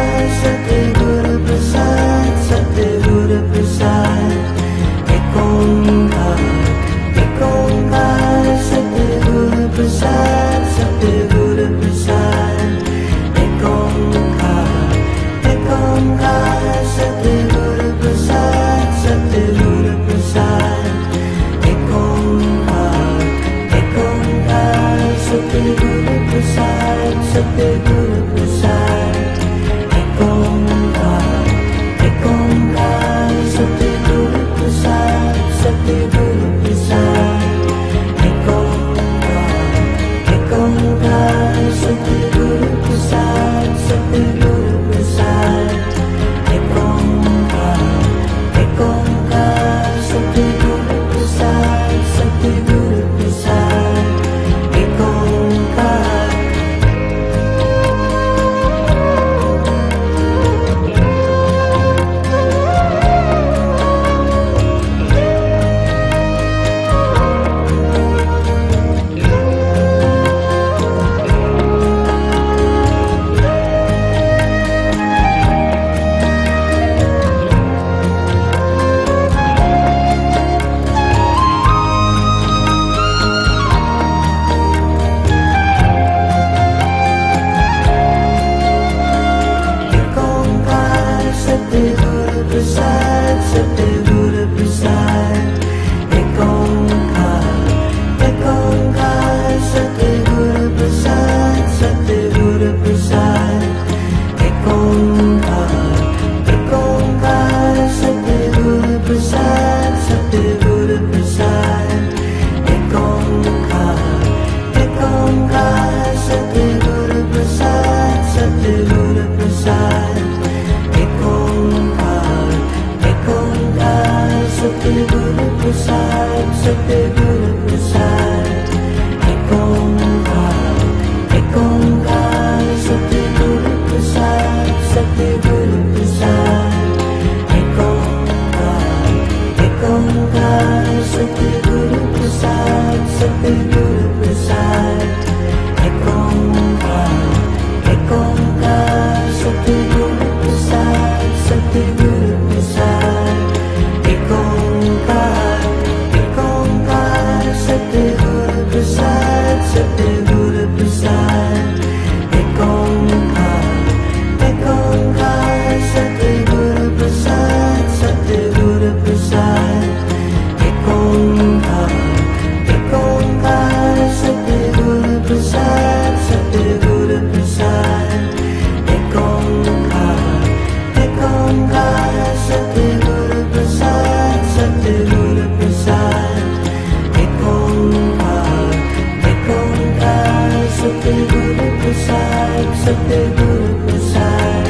Guru Prasad.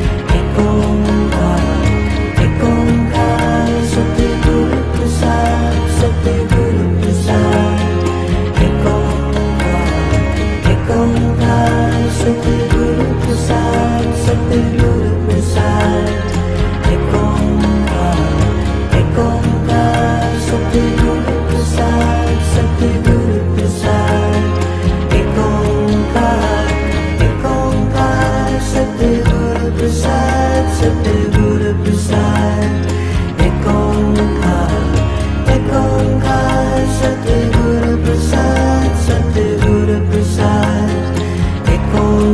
Ek Onkar, Ek Onkar, Satguru Prasad, Satguru Prasad. Ek Onkar, Ek Onkar, Satguru Prasad, Satguru Prasad. Ek Onkar, Ek Onkar, Satguru Prasad, Satguru Prasad. Ek Onkar, Ek Onkar, Satguru Prasad, Satguru Prasad. Ek Onkar, Ek Onkar, Satguru Prasad, Satguru Prasad. Ek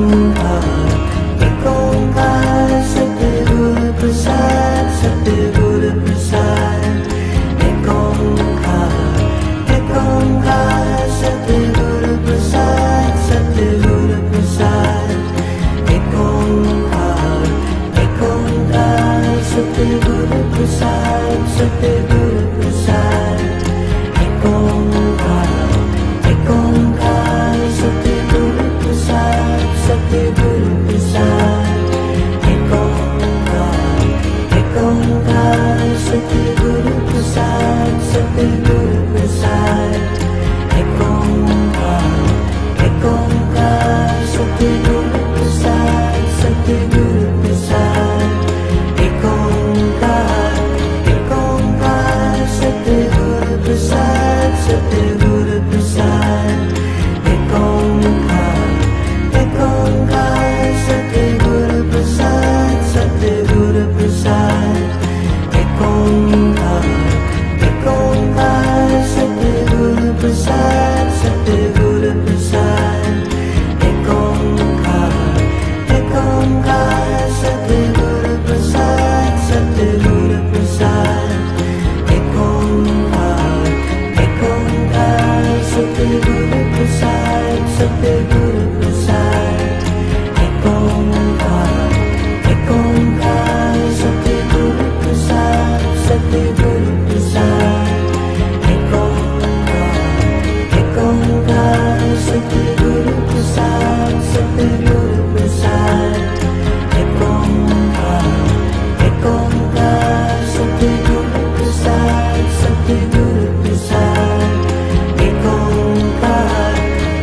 Onkar, Ek Onkar, Satguru Prasad, Satguru Prasad. Ek Onkar, Ek Onkar, Satguru Prasad, Satguru Prasad. Ek Onkar, Ek Onkar, Satguru Prasad, Satguru Prasad. Ek Onkar, Ek Onkar, Satguru Prasad, Satguru Prasad. Ek Onkar, Ek Onkar, Satguru Prasad, Satguru Prasad. Ek Onkar, Ek Onkar, Satguru Prasad, Satguru Prasad. Ek Onkar, Ek Onkar, Satguru Prasad, Satguru Prasad. Ek Onkar, Ek Onkar, Satguru Prasad, Satguru Prasad. Ek Onkar, Ek Onkar, Satguru Prasad, Satguru Prasad. Ek Onkar, Ek Onkar, Satguru Prasad, Satguru Prasad. Ek Onkar, Ek Onkar, Satguru Prasad, Satguru Prasad. Ek Onkar, Ek Onkar, Satguru Prasad, Satguru Prasad. Ek Onkar, Ek Onkar, Satguru Prasad, Satguru Prasad. Ek Onkar, Ek Onkar, Satguru Prasad, Satguru Prasad. Ek Onkar.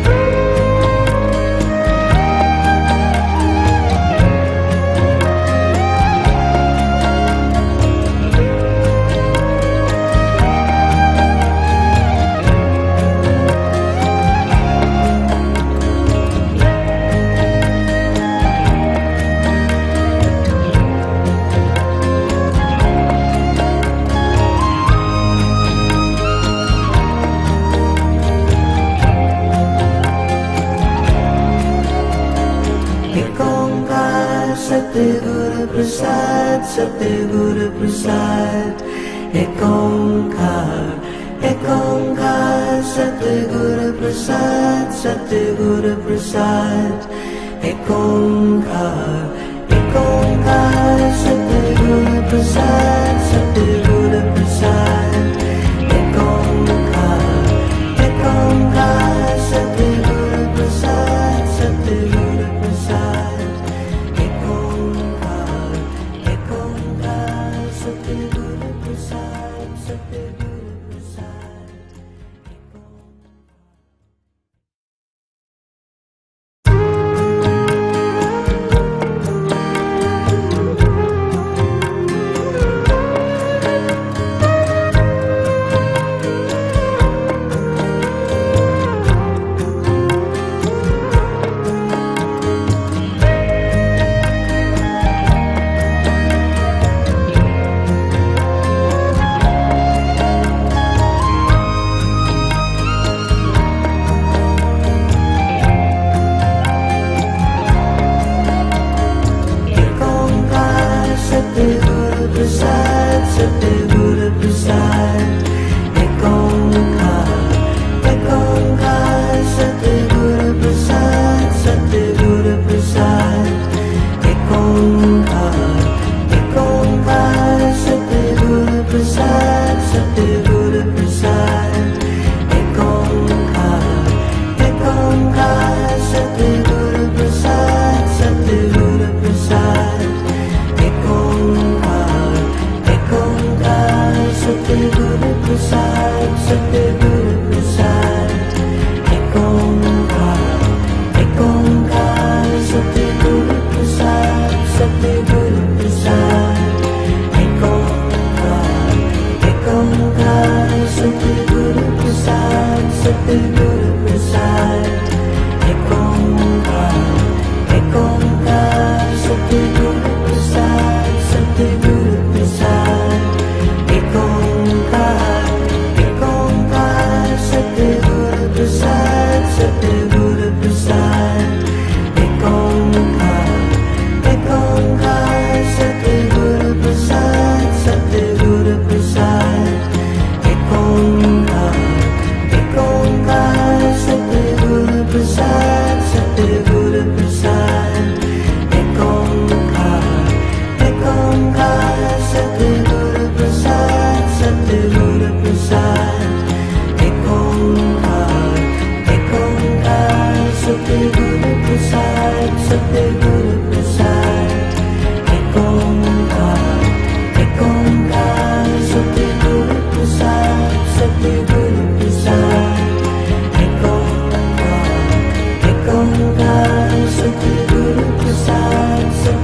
Ek Onkar, Satguru Prasad, Satguru Prasad. Ek Onkar, Ek Onkar, Satguru Prasad, Satguru Prasad. Ek Onkar, Ek Onkar, Satguru Prasad, Satguru Prasad. Ek Onkar, Ek Onkar, Satguru Prasad, Satguru Prasad. Ek Onkar, Ek Onkar, Satguru Prasad, Satguru Prasad. Ek Onkar.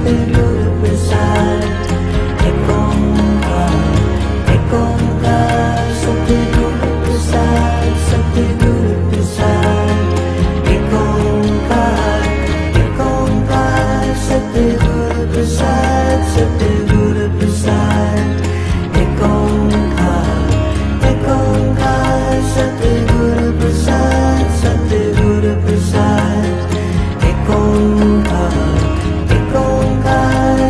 Satguru Prasad. Ek Onkar, Ek Onkar, Satguru Prasad, Satguru Prasad. Ek Onkar, Ek Onkar, Satguru Prasad, Satguru Prasad. Ek Onkar, Ek Onkar, Satguru Prasad, Satguru Prasad. Ek Onkar, Ek Onkar,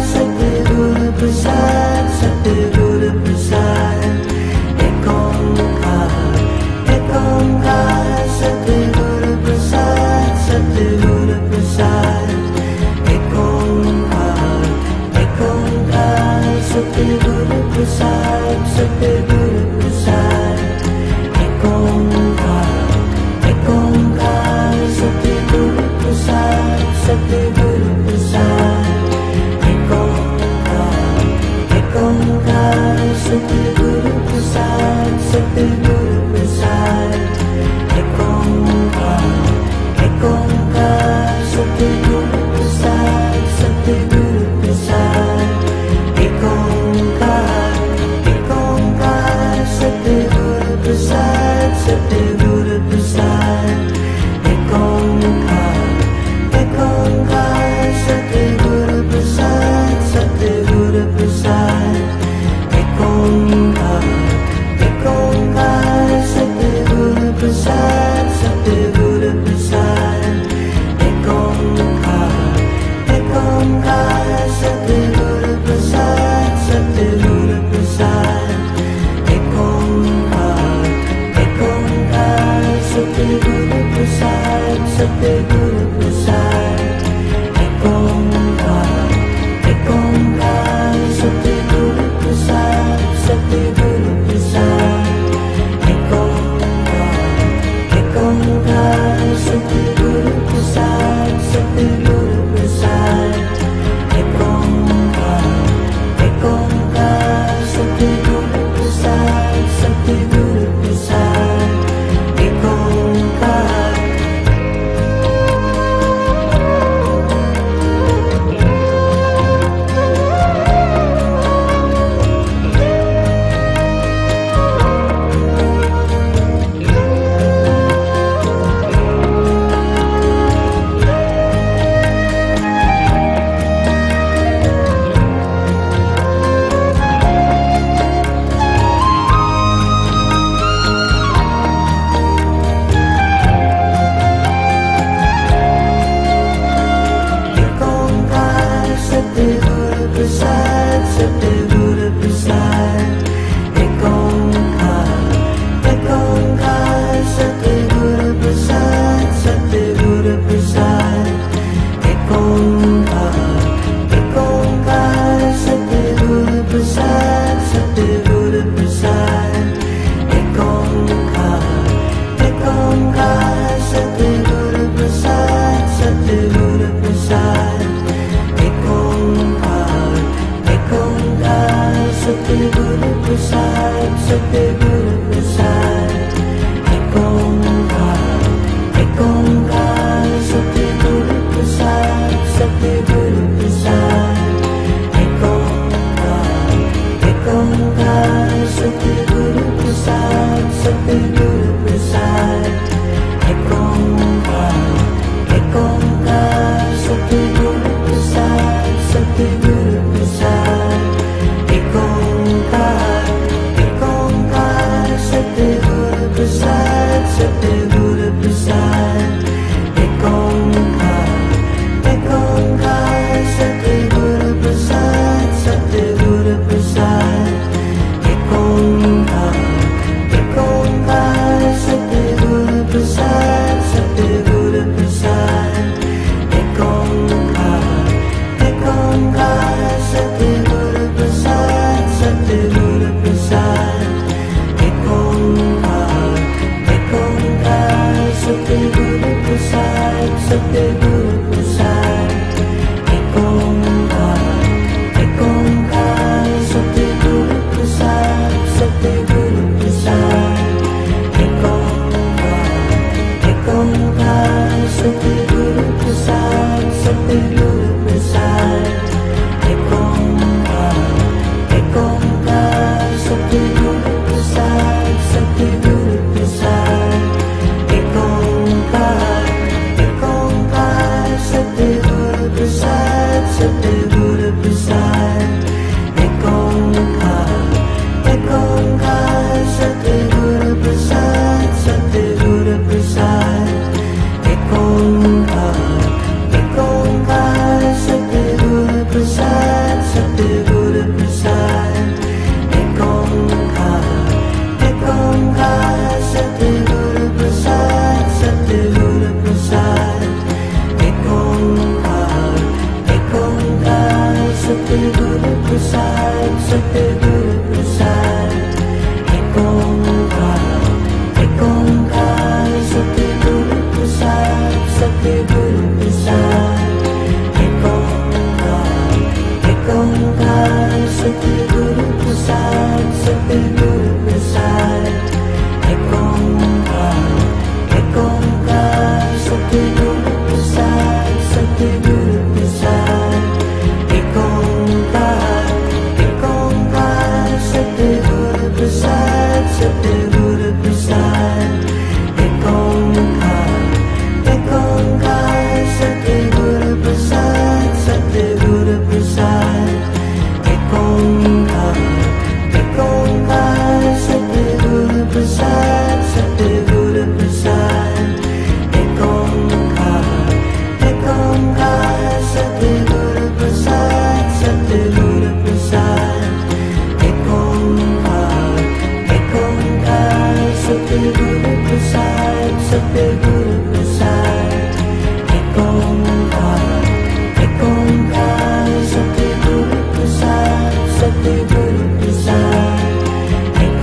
Satguru Prasad, Ek Onkar, Ek Onkar, Satguru Prasad, Satguru Prasad, Ek Onkar, Ek Onkar, Satguru Prasad, Satguru Prasad, Ek Onkar, Ek Onkar, Satguru Prasad, Satguru Prasad, Ek Onkar, Ek Onkar, Satguru Prasad, Satguru Prasad, Ek Onkar, Ek Onkar, Satguru Prasad, Satguru Prasad, Ek Onkar, Ek Onkar, Satguru Prasad, Satguru Prasad, Ek Onkar, Ek Onkar, Satguru Prasad, Satguru Prasad, Ek Onkar, Ek Onkar, Satguru Prasad, Satguru Prasad, Ek Onkar, Ek Onkar, Satguru Prasad, Satguru Prasad, Ek Onkar, Ek Onkar, Satguru Prasad, Satguru Prasad, Ek Onkar, Ek Onkar, Satguru Prasad, Satguru Prasad, Ek Onkar, Ek Onkar, Satguru Prasad, Satguru Prasad, Ek Onkar, Ek Onkar, Satguru Prasad, Satguru Prasad, Ek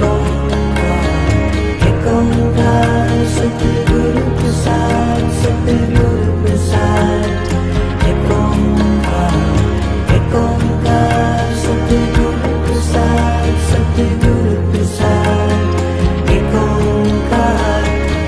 Onkar, Ek Onkar, Satguru Prasad, Satguru Prasad, Ek Onkar, Ek Onkar, Satguru Prasad, Satguru Prasad, Ek Onkar.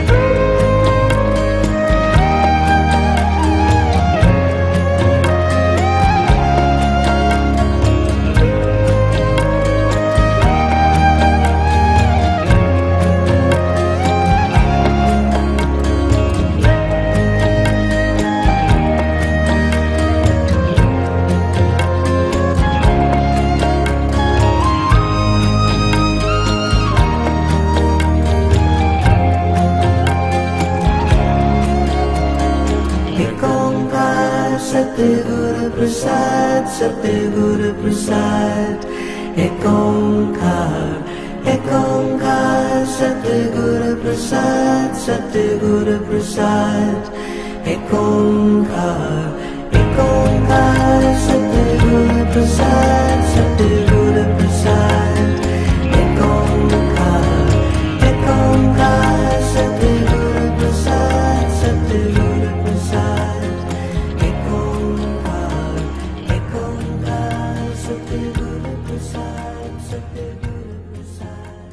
Ek Onkar, Satguru Prasad, Satguru Prasad, Ek Onkar, Ek Onkar, Satguru Prasad, Satguru Prasad, Ek Onkar, Ek Onkar, Satguru Prasad, Satguru Prasad, Ek Onkar, Ek Onkar, Satguru Prasad, Satguru Prasad, Ek Onkar, Ek Onkar, Satguru Prasad, Satguru Prasad.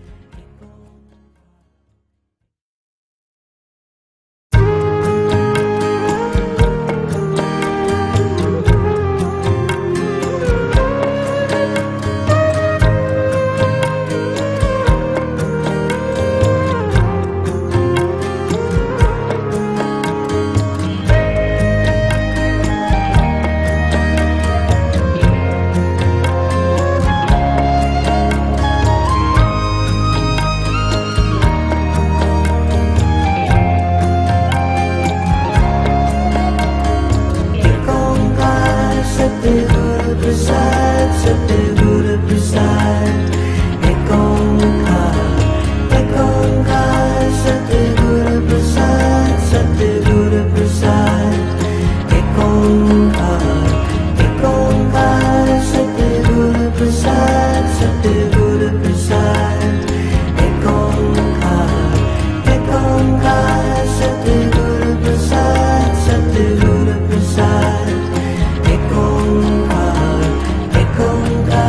Satguru Prasad, Satguru Prasad, Ek Onkar, Ek Onkar, Satguru Prasad, Satguru Prasad, Ek Onkar, Ek Onkar, Satguru Prasad, Satguru Prasad, Ek Onkar, Ek Onkar, Satguru Prasad, Satguru Prasad, Ek Onkar, Ek Onkar.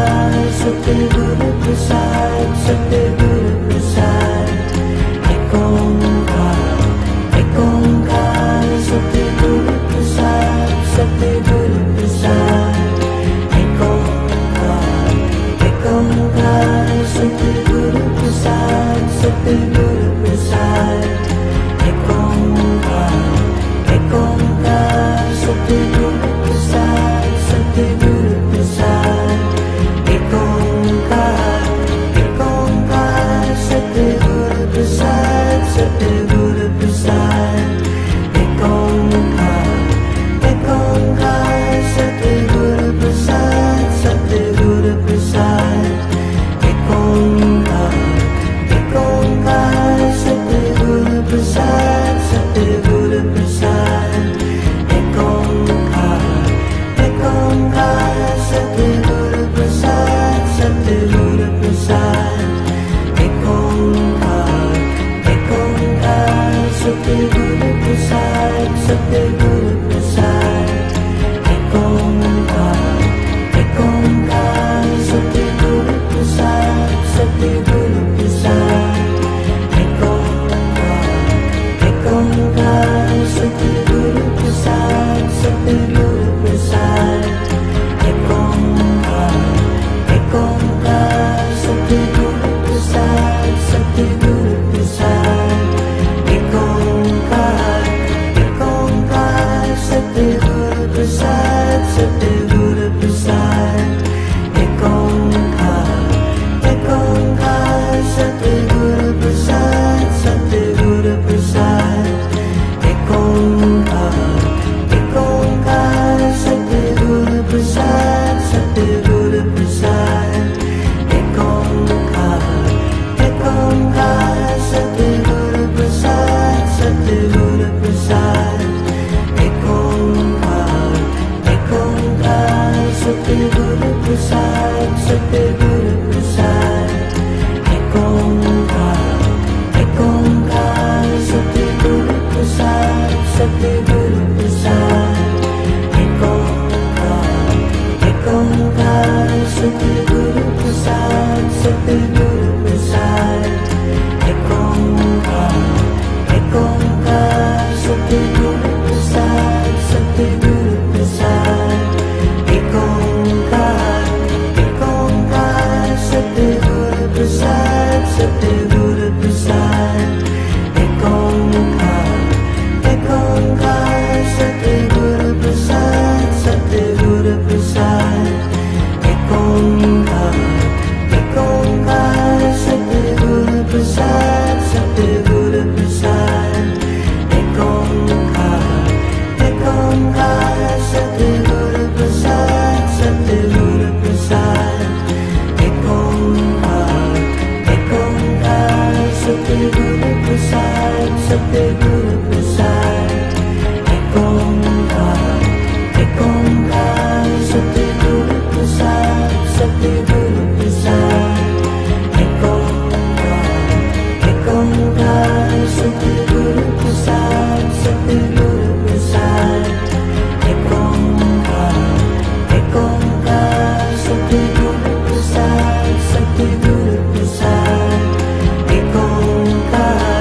Satguru Prasad, Satguru Prasad. Ek Onkar, Ek Onkar, Satguru Prasad, Satguru Prasad. Ek Onkar, Ek Onkar, Satguru Prasad, Satguru Prasad. Ek Onkar, Ek Onkar, Satguru Prasad, Satguru Prasad. Ek Onkar, Ek Onkar, Satguru Prasad, Satguru Prasad. Ek Onkar, Ek Onkar, Satguru Prasad, Satguru Prasad. Ek Onkar, Ek Onkar, Satguru Prasad, Satguru Prasad. Ek Onkar, Ek Onkar, Satguru Prasad, Satguru Prasad. Ek Onkar, Ek Onkar, Satguru Prasad, Satguru Prasad. Ek Onkar, Ek Onkar, Satguru Prasad, Satguru Prasad. Ek Onkar.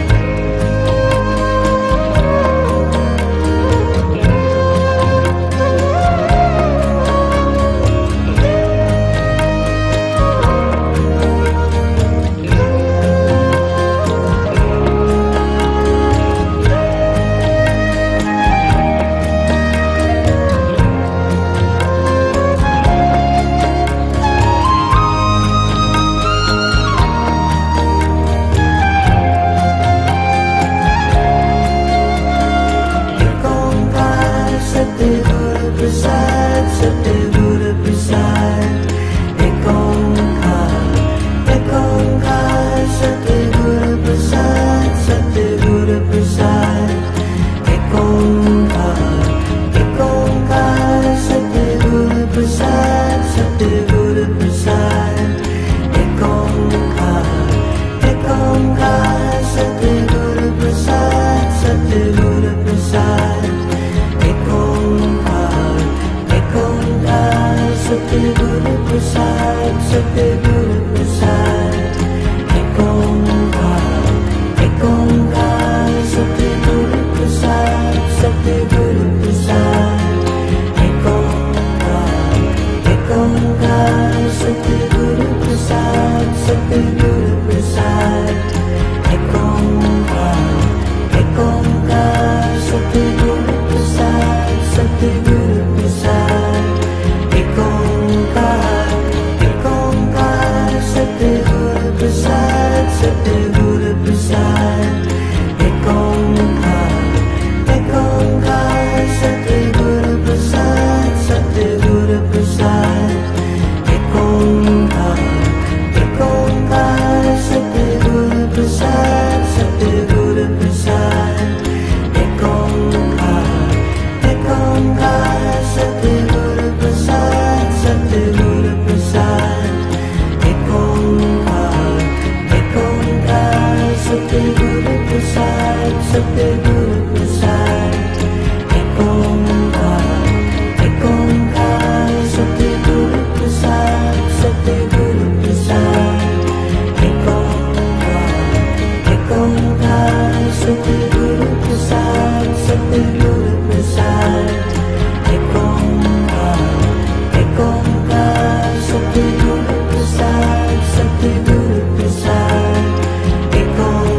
Ek Onkar, Satguru Prasad, Satguru Prasad. Ek Onkar, Ek Onkar, Satguru Prasad, Satguru Prasad. Ek Onkar, Ek Onkar, Satguru Prasad, Satguru Prasad. Ek Onkar, Ek Onkar, Satguru Prasad, Satguru Prasad. Ek Onkar, Ek Onkar, Satguru Prasad, Satguru Prasad. Ek Onkar, Ek Onkar, Satguru Prasad, Satguru Prasad. Ek Onkar, Ek Onkar, Satguru Prasad, Satguru Prasad. Ek Onkar, Ek Onkar, Satguru Prasad, Satguru Prasad. Ek Onkar, Ek Onkar, Satguru Prasad, Satguru Prasad. Ek Onkar, Ek Onkar, Satguru Prasad, Satguru Prasad. Ek Onkar, Ek Onkar, Satguru Prasad, Satguru Prasad. Ek Onkar, Ek Onkar, Satguru Prasad, Satguru Prasad. Ek Onkar, Ek Onkar, Satguru Prasad, Satguru Prasad. Ek Onkar, Ek Onkar, Satguru Prasad, Satguru Prasad. Ek Onkar, Ek Onkar, Satguru Prasad, Satguru Prasad. Ek Onkar, Ek Onkar, Satguru Prasad, Satguru Prasad. Ek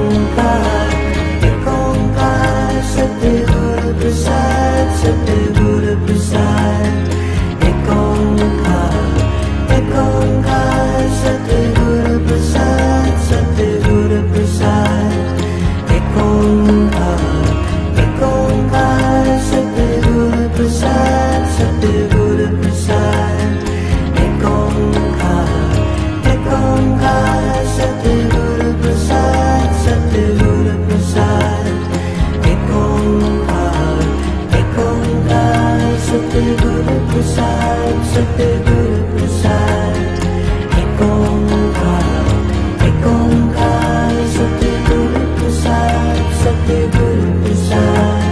Onkar, Ek Onkar, Satguru Prasad, Satguru Prasad. Ek Onkar, Ek Onkar, Satguru Prasad, Satguru Prasad. Ek Onkar, Ek Onkar, Satguru Prasad, Satguru Prasad. Ek Onkar, Ek Onkar, Satguru Prasad, Satguru Prasad. Ek Onkar, Ek Onkar, Satguru Prasad, Satguru Prasad. Ek Onkar, Ek Onkar, Satguru Prasad, Satguru Prasad.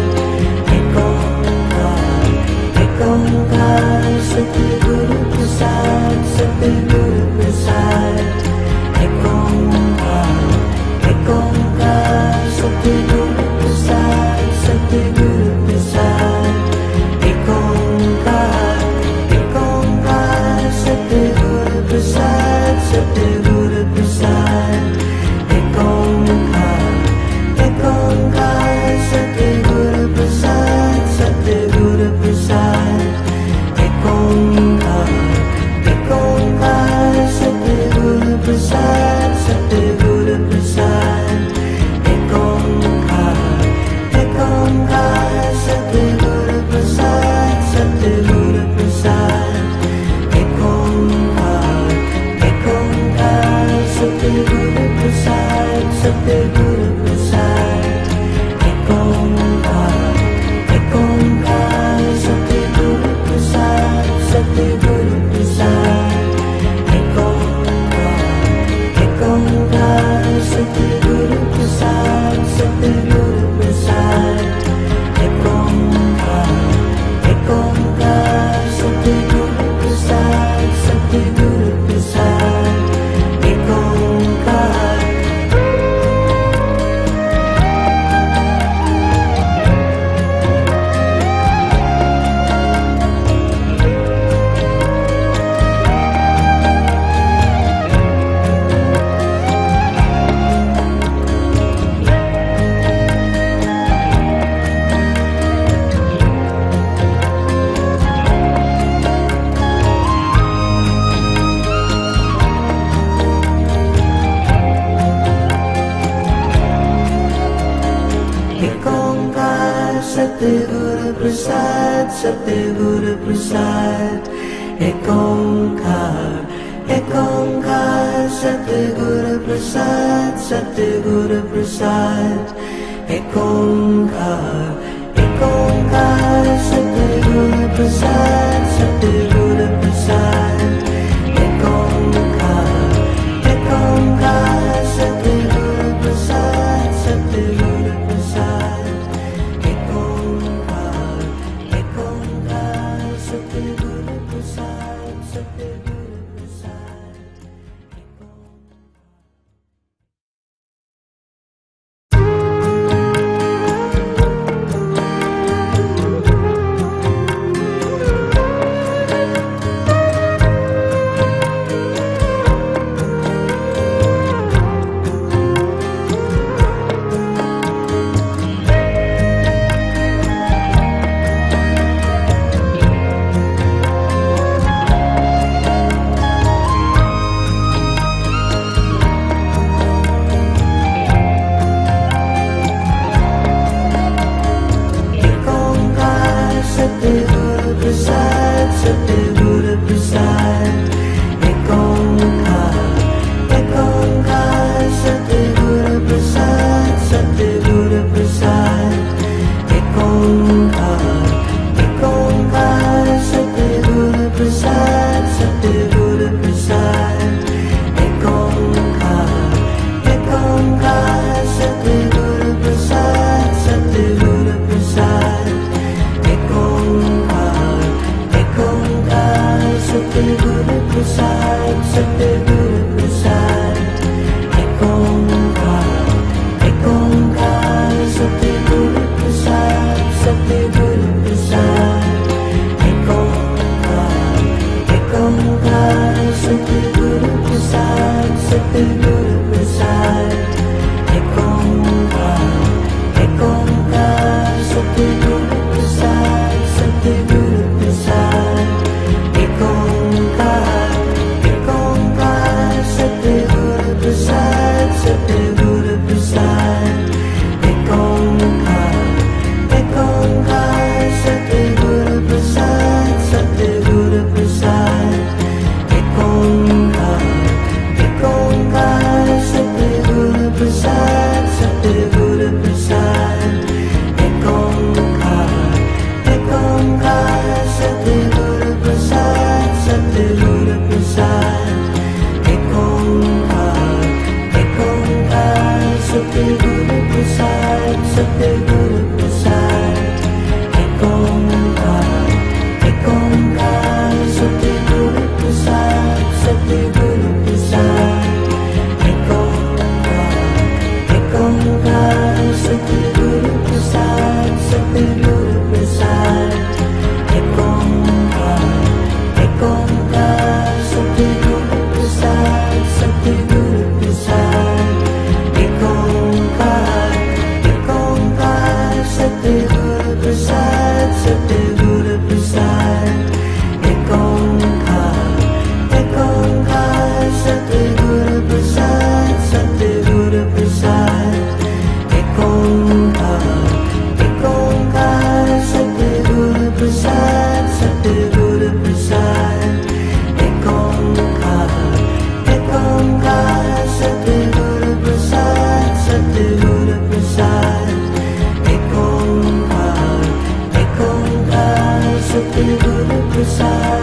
Ek Onkar, Ek Onkar, Satguru Prasad, Satguru Satguru Prasad. Ek Onkar, Ek Onkar, Satguru Prasad, Satguru Prasad. Ek Onkar, Ek Onkar, Satguru Prasad, Satguru Prasad. Ek Onkar, Ek Onkar, Satguru Prasad, Satguru Prasad. Ek Onkar, Ek Onkar, Satguru Prasad, Satguru Prasad. Ek Onkar, Ek Onkar, Satguru Prasad, Satguru Prasad. Ek Onkar, Ek Onkar, Satguru Prasad, Satguru Prasad. Ek Onkar, Ek Onkar, Satguru Prasad, Satguru Prasad. Ek Onkar, Ek Onkar, Satguru Prasad, Satguru Prasad. Ek Onkar, Ek Onkar, Satguru Prasad, Satguru Prasad. Ek Onkar. Ek Onkar, Satguru Prasad, Satguru Prasad. Ek Onkar, Ek Onkar, Satguru Prasad, Satguru Prasad. Ek Onkar, Ek Onkar, Satguru Prasad, Satguru Prasad. Ek Onkar, Ek Onkar, Satguru Prasad, Satguru Prasad. Ek Onkar, Ek Onkar, Satguru Prasad, Satguru Prasad.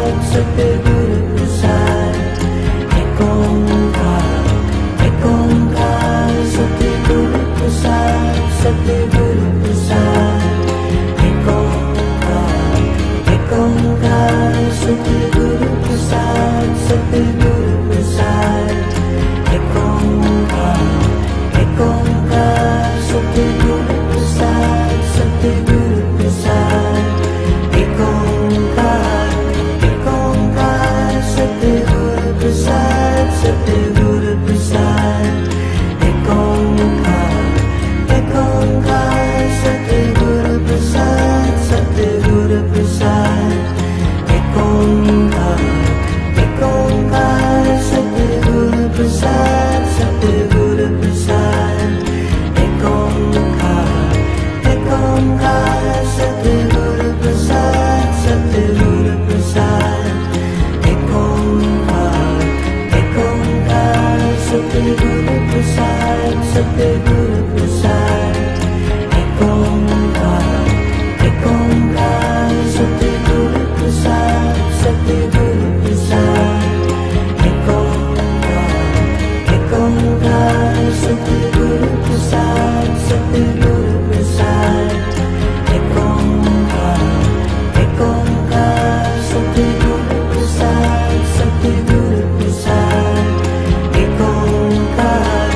Prasad, Satguru Prasad. Ek Onkar, Ek Onkar, Satguru Prasad, Satguru Prasad. Ek Onkar, Ek Onkar, Satguru Prasad, Satguru Prasad. Ek Onkar, Ek Onkar, Satguru Prasad, Satguru Prasad. Ek Onkar, Ek Onkar, Satguru Prasad, Satguru Prasad. Ek Onkar, Ek Onkar, Satguru Prasad, Satguru Prasad. Ek Onkar, Ek Onkar, Satguru Prasad, Satguru Prasad. Ek Onkar, Ek Onkar, Satguru Prasad, Satguru Prasad. Ek Onkar, Ek Onkar, Satguru Prasad, Satguru Prasad. Ek Onkar, Ek Onkar, Satguru Prasad, Satguru Prasad. Ek Onkar, Ek Onkar, Satguru Prasad, Satguru Prasad. Ek Onkar, Ek Onkar, Satguru Prasad, Satguru Prasad. Ek Onkar.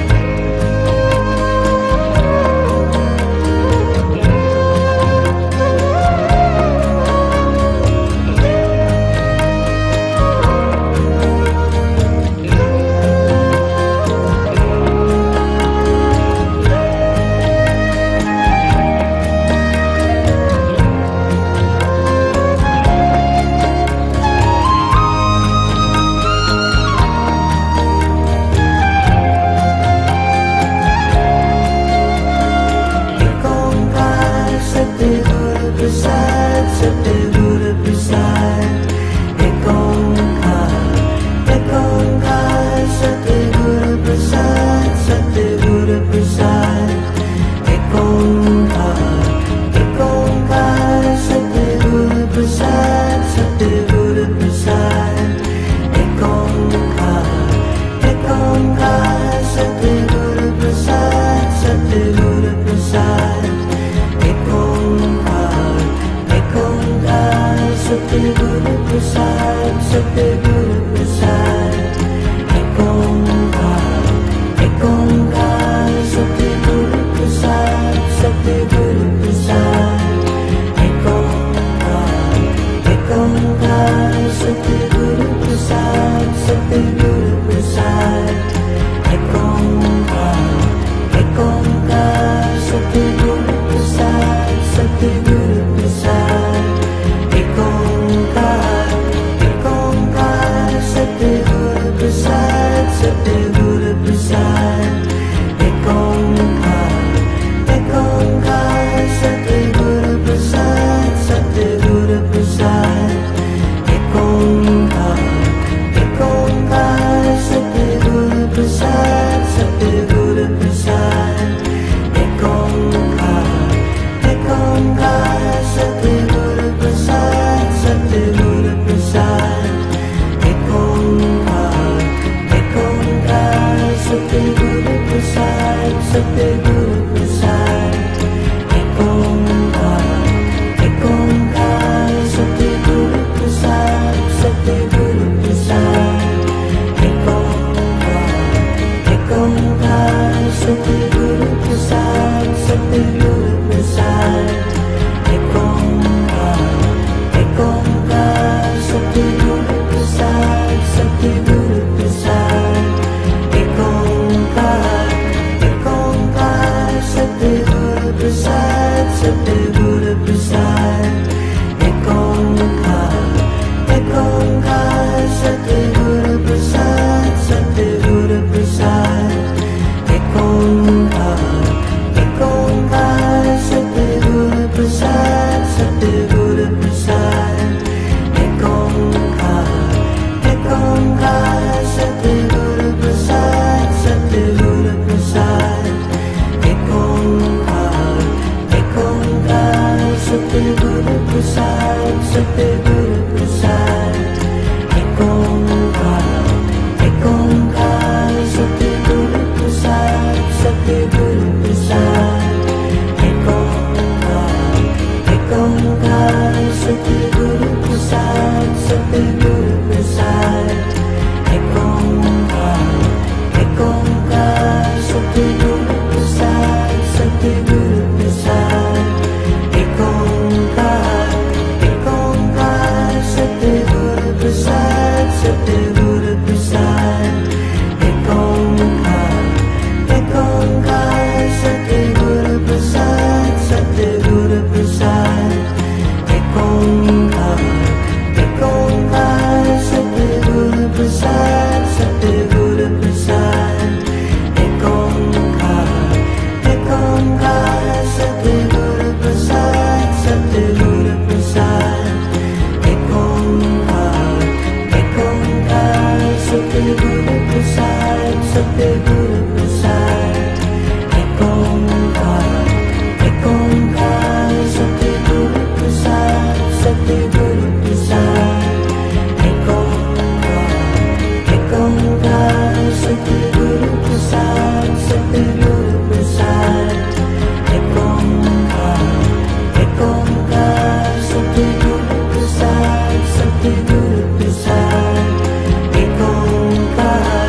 Ek Onkar, Satguru Prasad, Satguru Prasad. Ek Onkar, Ek Onkar, Satguru Prasad, Satguru Prasad. Ek Onkar, Ek Onkar, Satguru Prasad, Satguru Prasad. Ek Onkar, Ek Onkar, Satguru Prasad, Satguru Prasad. Ek Onkar, Ek Onkar, Satguru Prasad, Satguru Prasad. Ek Onkar, Ek Onkar, Satguru Prasad, Satguru Prasad. Ek Onkar, Ek Onkar, Satguru Prasad, Satguru Prasad. Ek Onkar, Ek Onkar, Satguru Prasad, Satguru Prasad. Ek Onkar, Ek Onkar, Satguru Prasad, Satguru Prasad. Ek Onkar, Ek Onkar, Satguru Prasad, Satguru Prasad. Ek Onkar, Ek Onkar, Satguru Prasad, Satguru Prasad. Ek Onkar, Ek Onkar, Satguru Prasad, Satguru Prasad. Ek Onkar, Ek Onkar, Satguru Prasad, Satguru Prasad. Ek Onkar, Ek Onkar, Satguru Prasad, Satguru Prasad. Ek Onkar, Ek Onkar, Satguru Prasad, Satguru Prasad. Ek Onkar, Ek Onkar, Satguru Prasad, Satguru Prasad. Ek Onkar, Ek Onkar, Satguru Prasad, Satguru Prasad. Ek Onkar, Ek Onkar, Satguru Prasad, Satguru Prasad. Ek Onkar, Ek Onkar, Satguru Prasad, Satguru Prasad. Ek Onkar, Ek Onkar, Satguru Prasad, Satguru Prasad. Ek Onkar, Ek Onkar, Satguru Prasad, Satguru Prasad. Prasad, Satguru Prasad, Ek Onkar, Ek Onkar, Satguru Prasad, Satguru Prasad, Ek Onkar, Ek Onkar, Satguru Prasad, Satguru Prasad, Ek Onkar, Ek Onkar, Satguru Prasad, Satguru Prasad, Ek Onkar, Ek Onkar, Satguru Prasad, Satguru Prasad, Ek Onkar, Ek Onkar, Satguru Prasad, Satguru Prasad, Ek Onkar, Ek Onkar, Satguru Prasad, Satguru Prasad, Ek Onkar, Ek Onkar, Satguru Prasad, Satguru Prasad, Ek Onkar.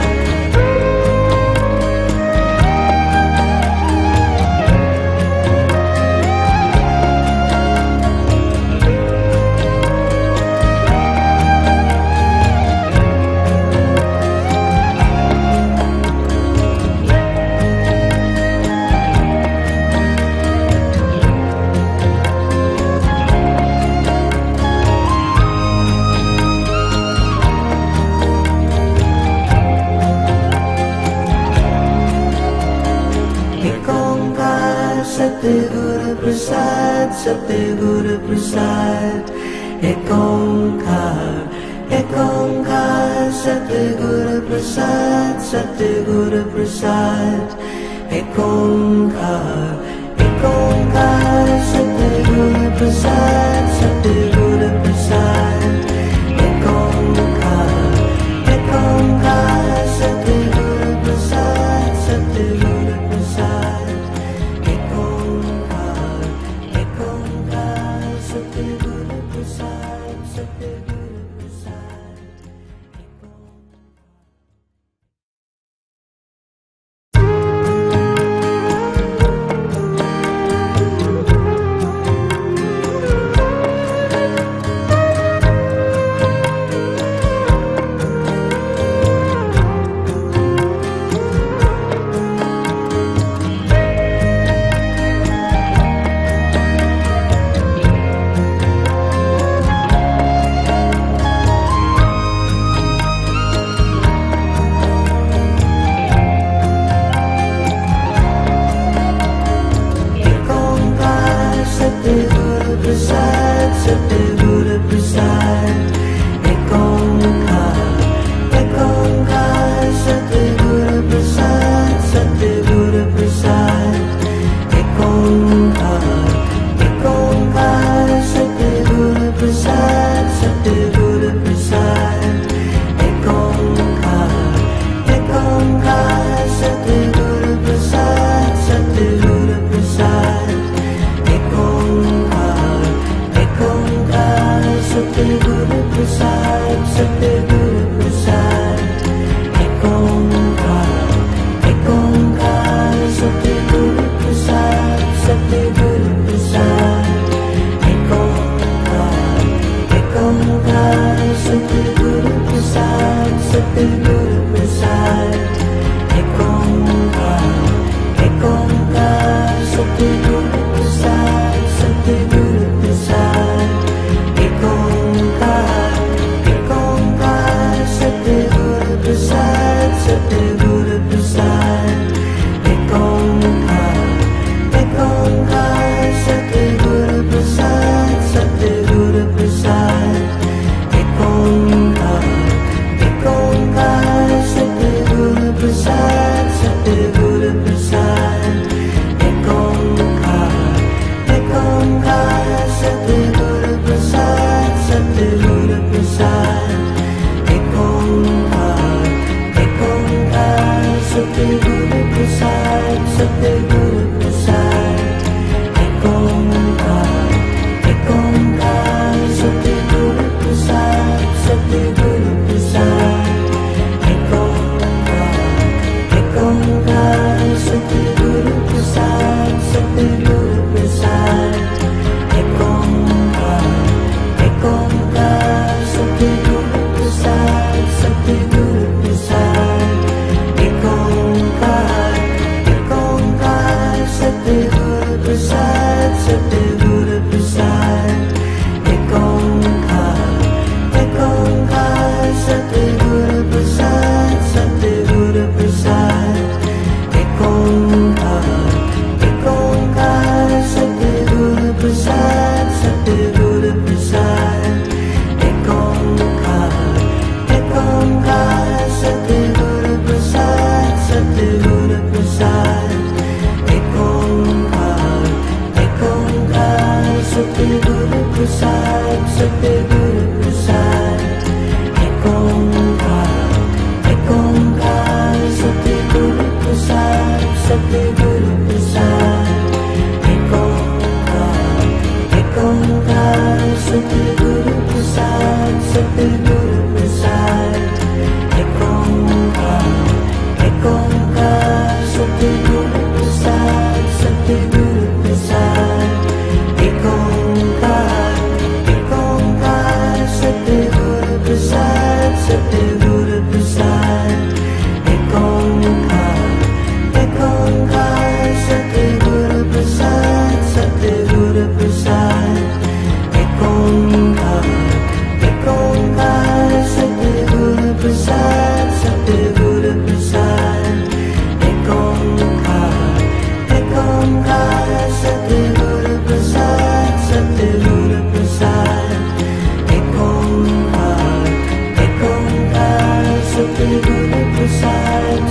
Ek Onkar, Satguru Prasad, Satguru Prasad, Ek Onkar, Ek Onkar, Satguru Prasad, Satguru Prasad, Ek Onkar, Ek Onkar, Satguru Prasad, Satguru Prasad, Ek Onkar, Ek Onkar, Satguru Prasad, Satguru Prasad, Ek Onkar, Ek Onkar, Satguru Prasad, Satguru Prasad, Ek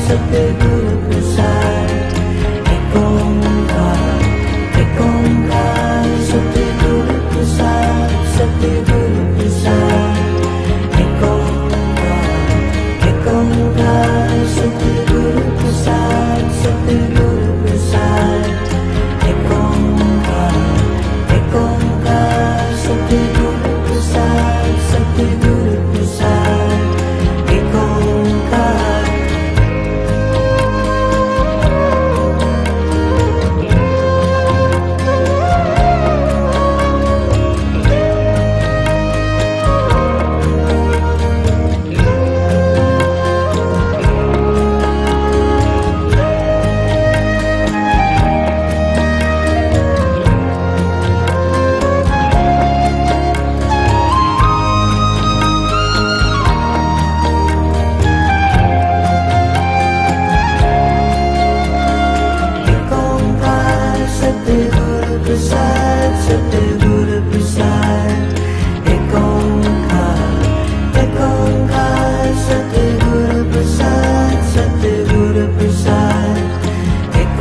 Satguru Prasad. Ek Onkar, Ek Onkar, Satguru Prasad, Satguru Prasad. Ek Onkar, Ek Onkar, Satguru Prasad, Satguru Prasad. Ek Onkar, Ek Onkar, Satguru Prasad, Satguru Prasad. Ek Onkar. Satguru Prasad, Satguru Prasad. Ek Onkar, Ek Onkar, Satguru Prasad, Satguru Prasad. Ek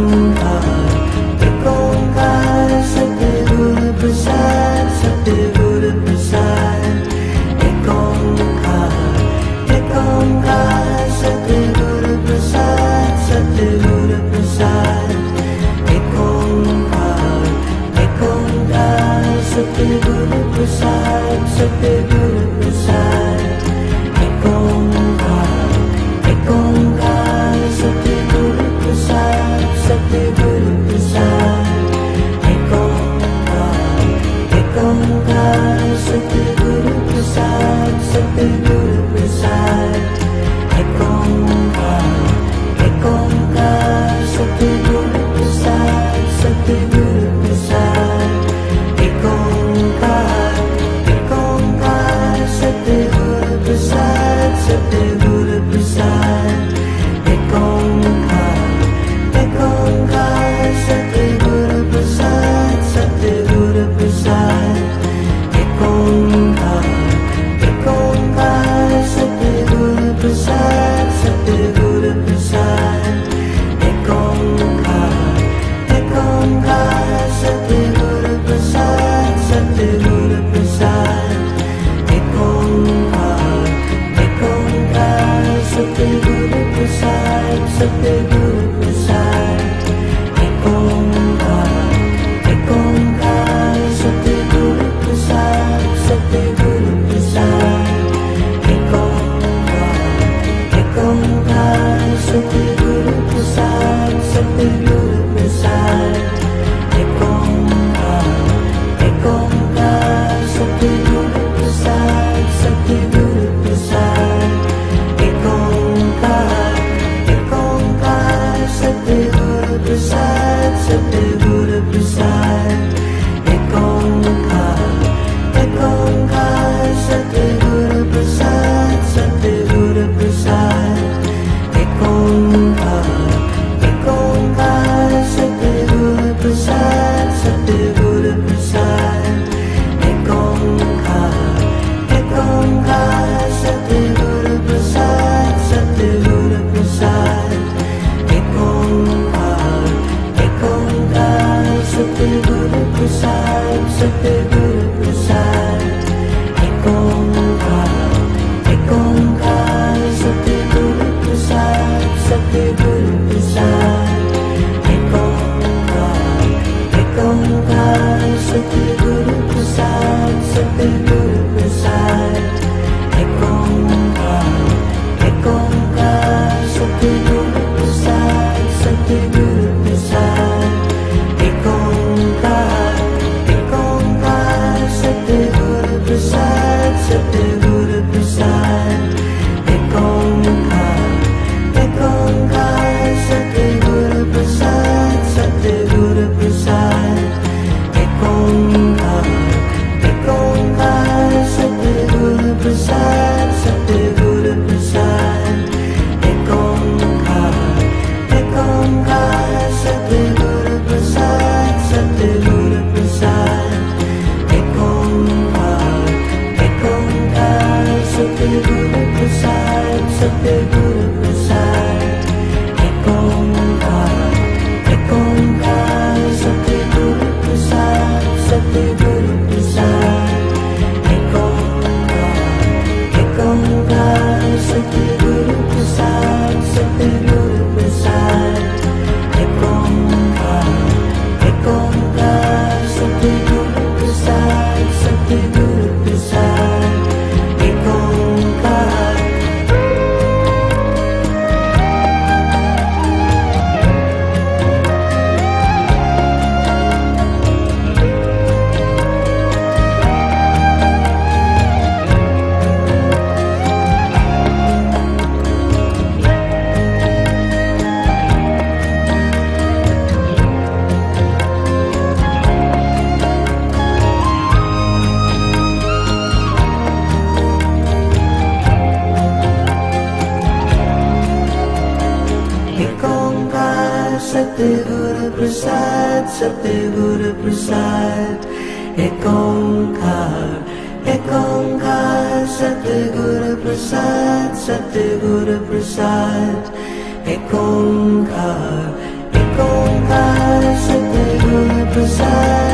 Onkar, Ek Onkar, Satguru Prasad, Satguru Prasad. Ek Onkar, Ek Onkar, Satguru Prasad, Satguru Prasad. Ek Onkar, Ek Onkar, Satguru Prasad, Satguru Prasad. Ek Onkar, Ek Onkar, Satguru Prasad, Satguru Prasad. Ek Onkar, Ek Onkar, Satguru Prasad, Satguru Prasad. Ek Onkar, Ek Onkar, Satguru Prasad, Satguru Prasad. Ek Onkar, Ek Onkar, Satguru Prasad, Satguru Prasad. Ek Onkar, Ek Onkar, Satguru Prasad, Satguru Prasad. Ek Onkar, Ek Onkar, Satguru Prasad, Satguru Prasad. Ek Onkar, Ek Onkar, Satguru Prasad, Satguru Prasad. Ek Onkar, Ek Onkar, Satguru Prasad, Satguru Prasad. Ek Onkar, Ek Onkar, Satguru Prasad, Satguru Prasad. Ek Onkar, Ek Onkar, Satguru Prasad, Satguru Prasad. Ek Onkar, Ek Onkar, Satguru Prasad, Satguru Prasad. Ek Onkar, Ek Onkar, Satguru Prasad, Satguru Prasad. Ek Onkar, Ek Onkar, Satguru Prasad, Satguru Prasad. Ek Onkar, Ek Onkar, Satguru Prasad, Satguru Prasad. Ek Onkar, Ek Onkar, Satguru Prasad, Satguru Prasad. Ek Onkar, Ek Onkar, Satguru Prasad, Satguru Prasad. Ek Onkar, Ek Onkar, Satguru Prasad, Satguru Prasad. Ek Onkar, Ek Onkar, Satguru Prasad, Satguru Prasad. Ek Onkar, Ek Onkar, Satguru Prasad, Satguru Prasad. Ek Onkar, Ek Onkar, Satguru Prasad, Satguru Prasad. Ek Onkar, Ek Onkar, Satguru Prasad, Satguru Prasad. Ek Onkar, Ek Onkar, Satguru Prasad, Satguru Prasad. Ek Onkar, Ek Onkar, Satguru Prasad, Satguru Prasad. Ek Onkar, Ek Onkar, Satguru Prasad, Satguru Prasad. सतगुरु प्रसाद सतगुरु प्रसाद एक ओंकार एक ओंकार सतगुरु प्रसाद सतगुरु प्रसाद एक ओंकार एक ओंकार सतगुरु प्रसाद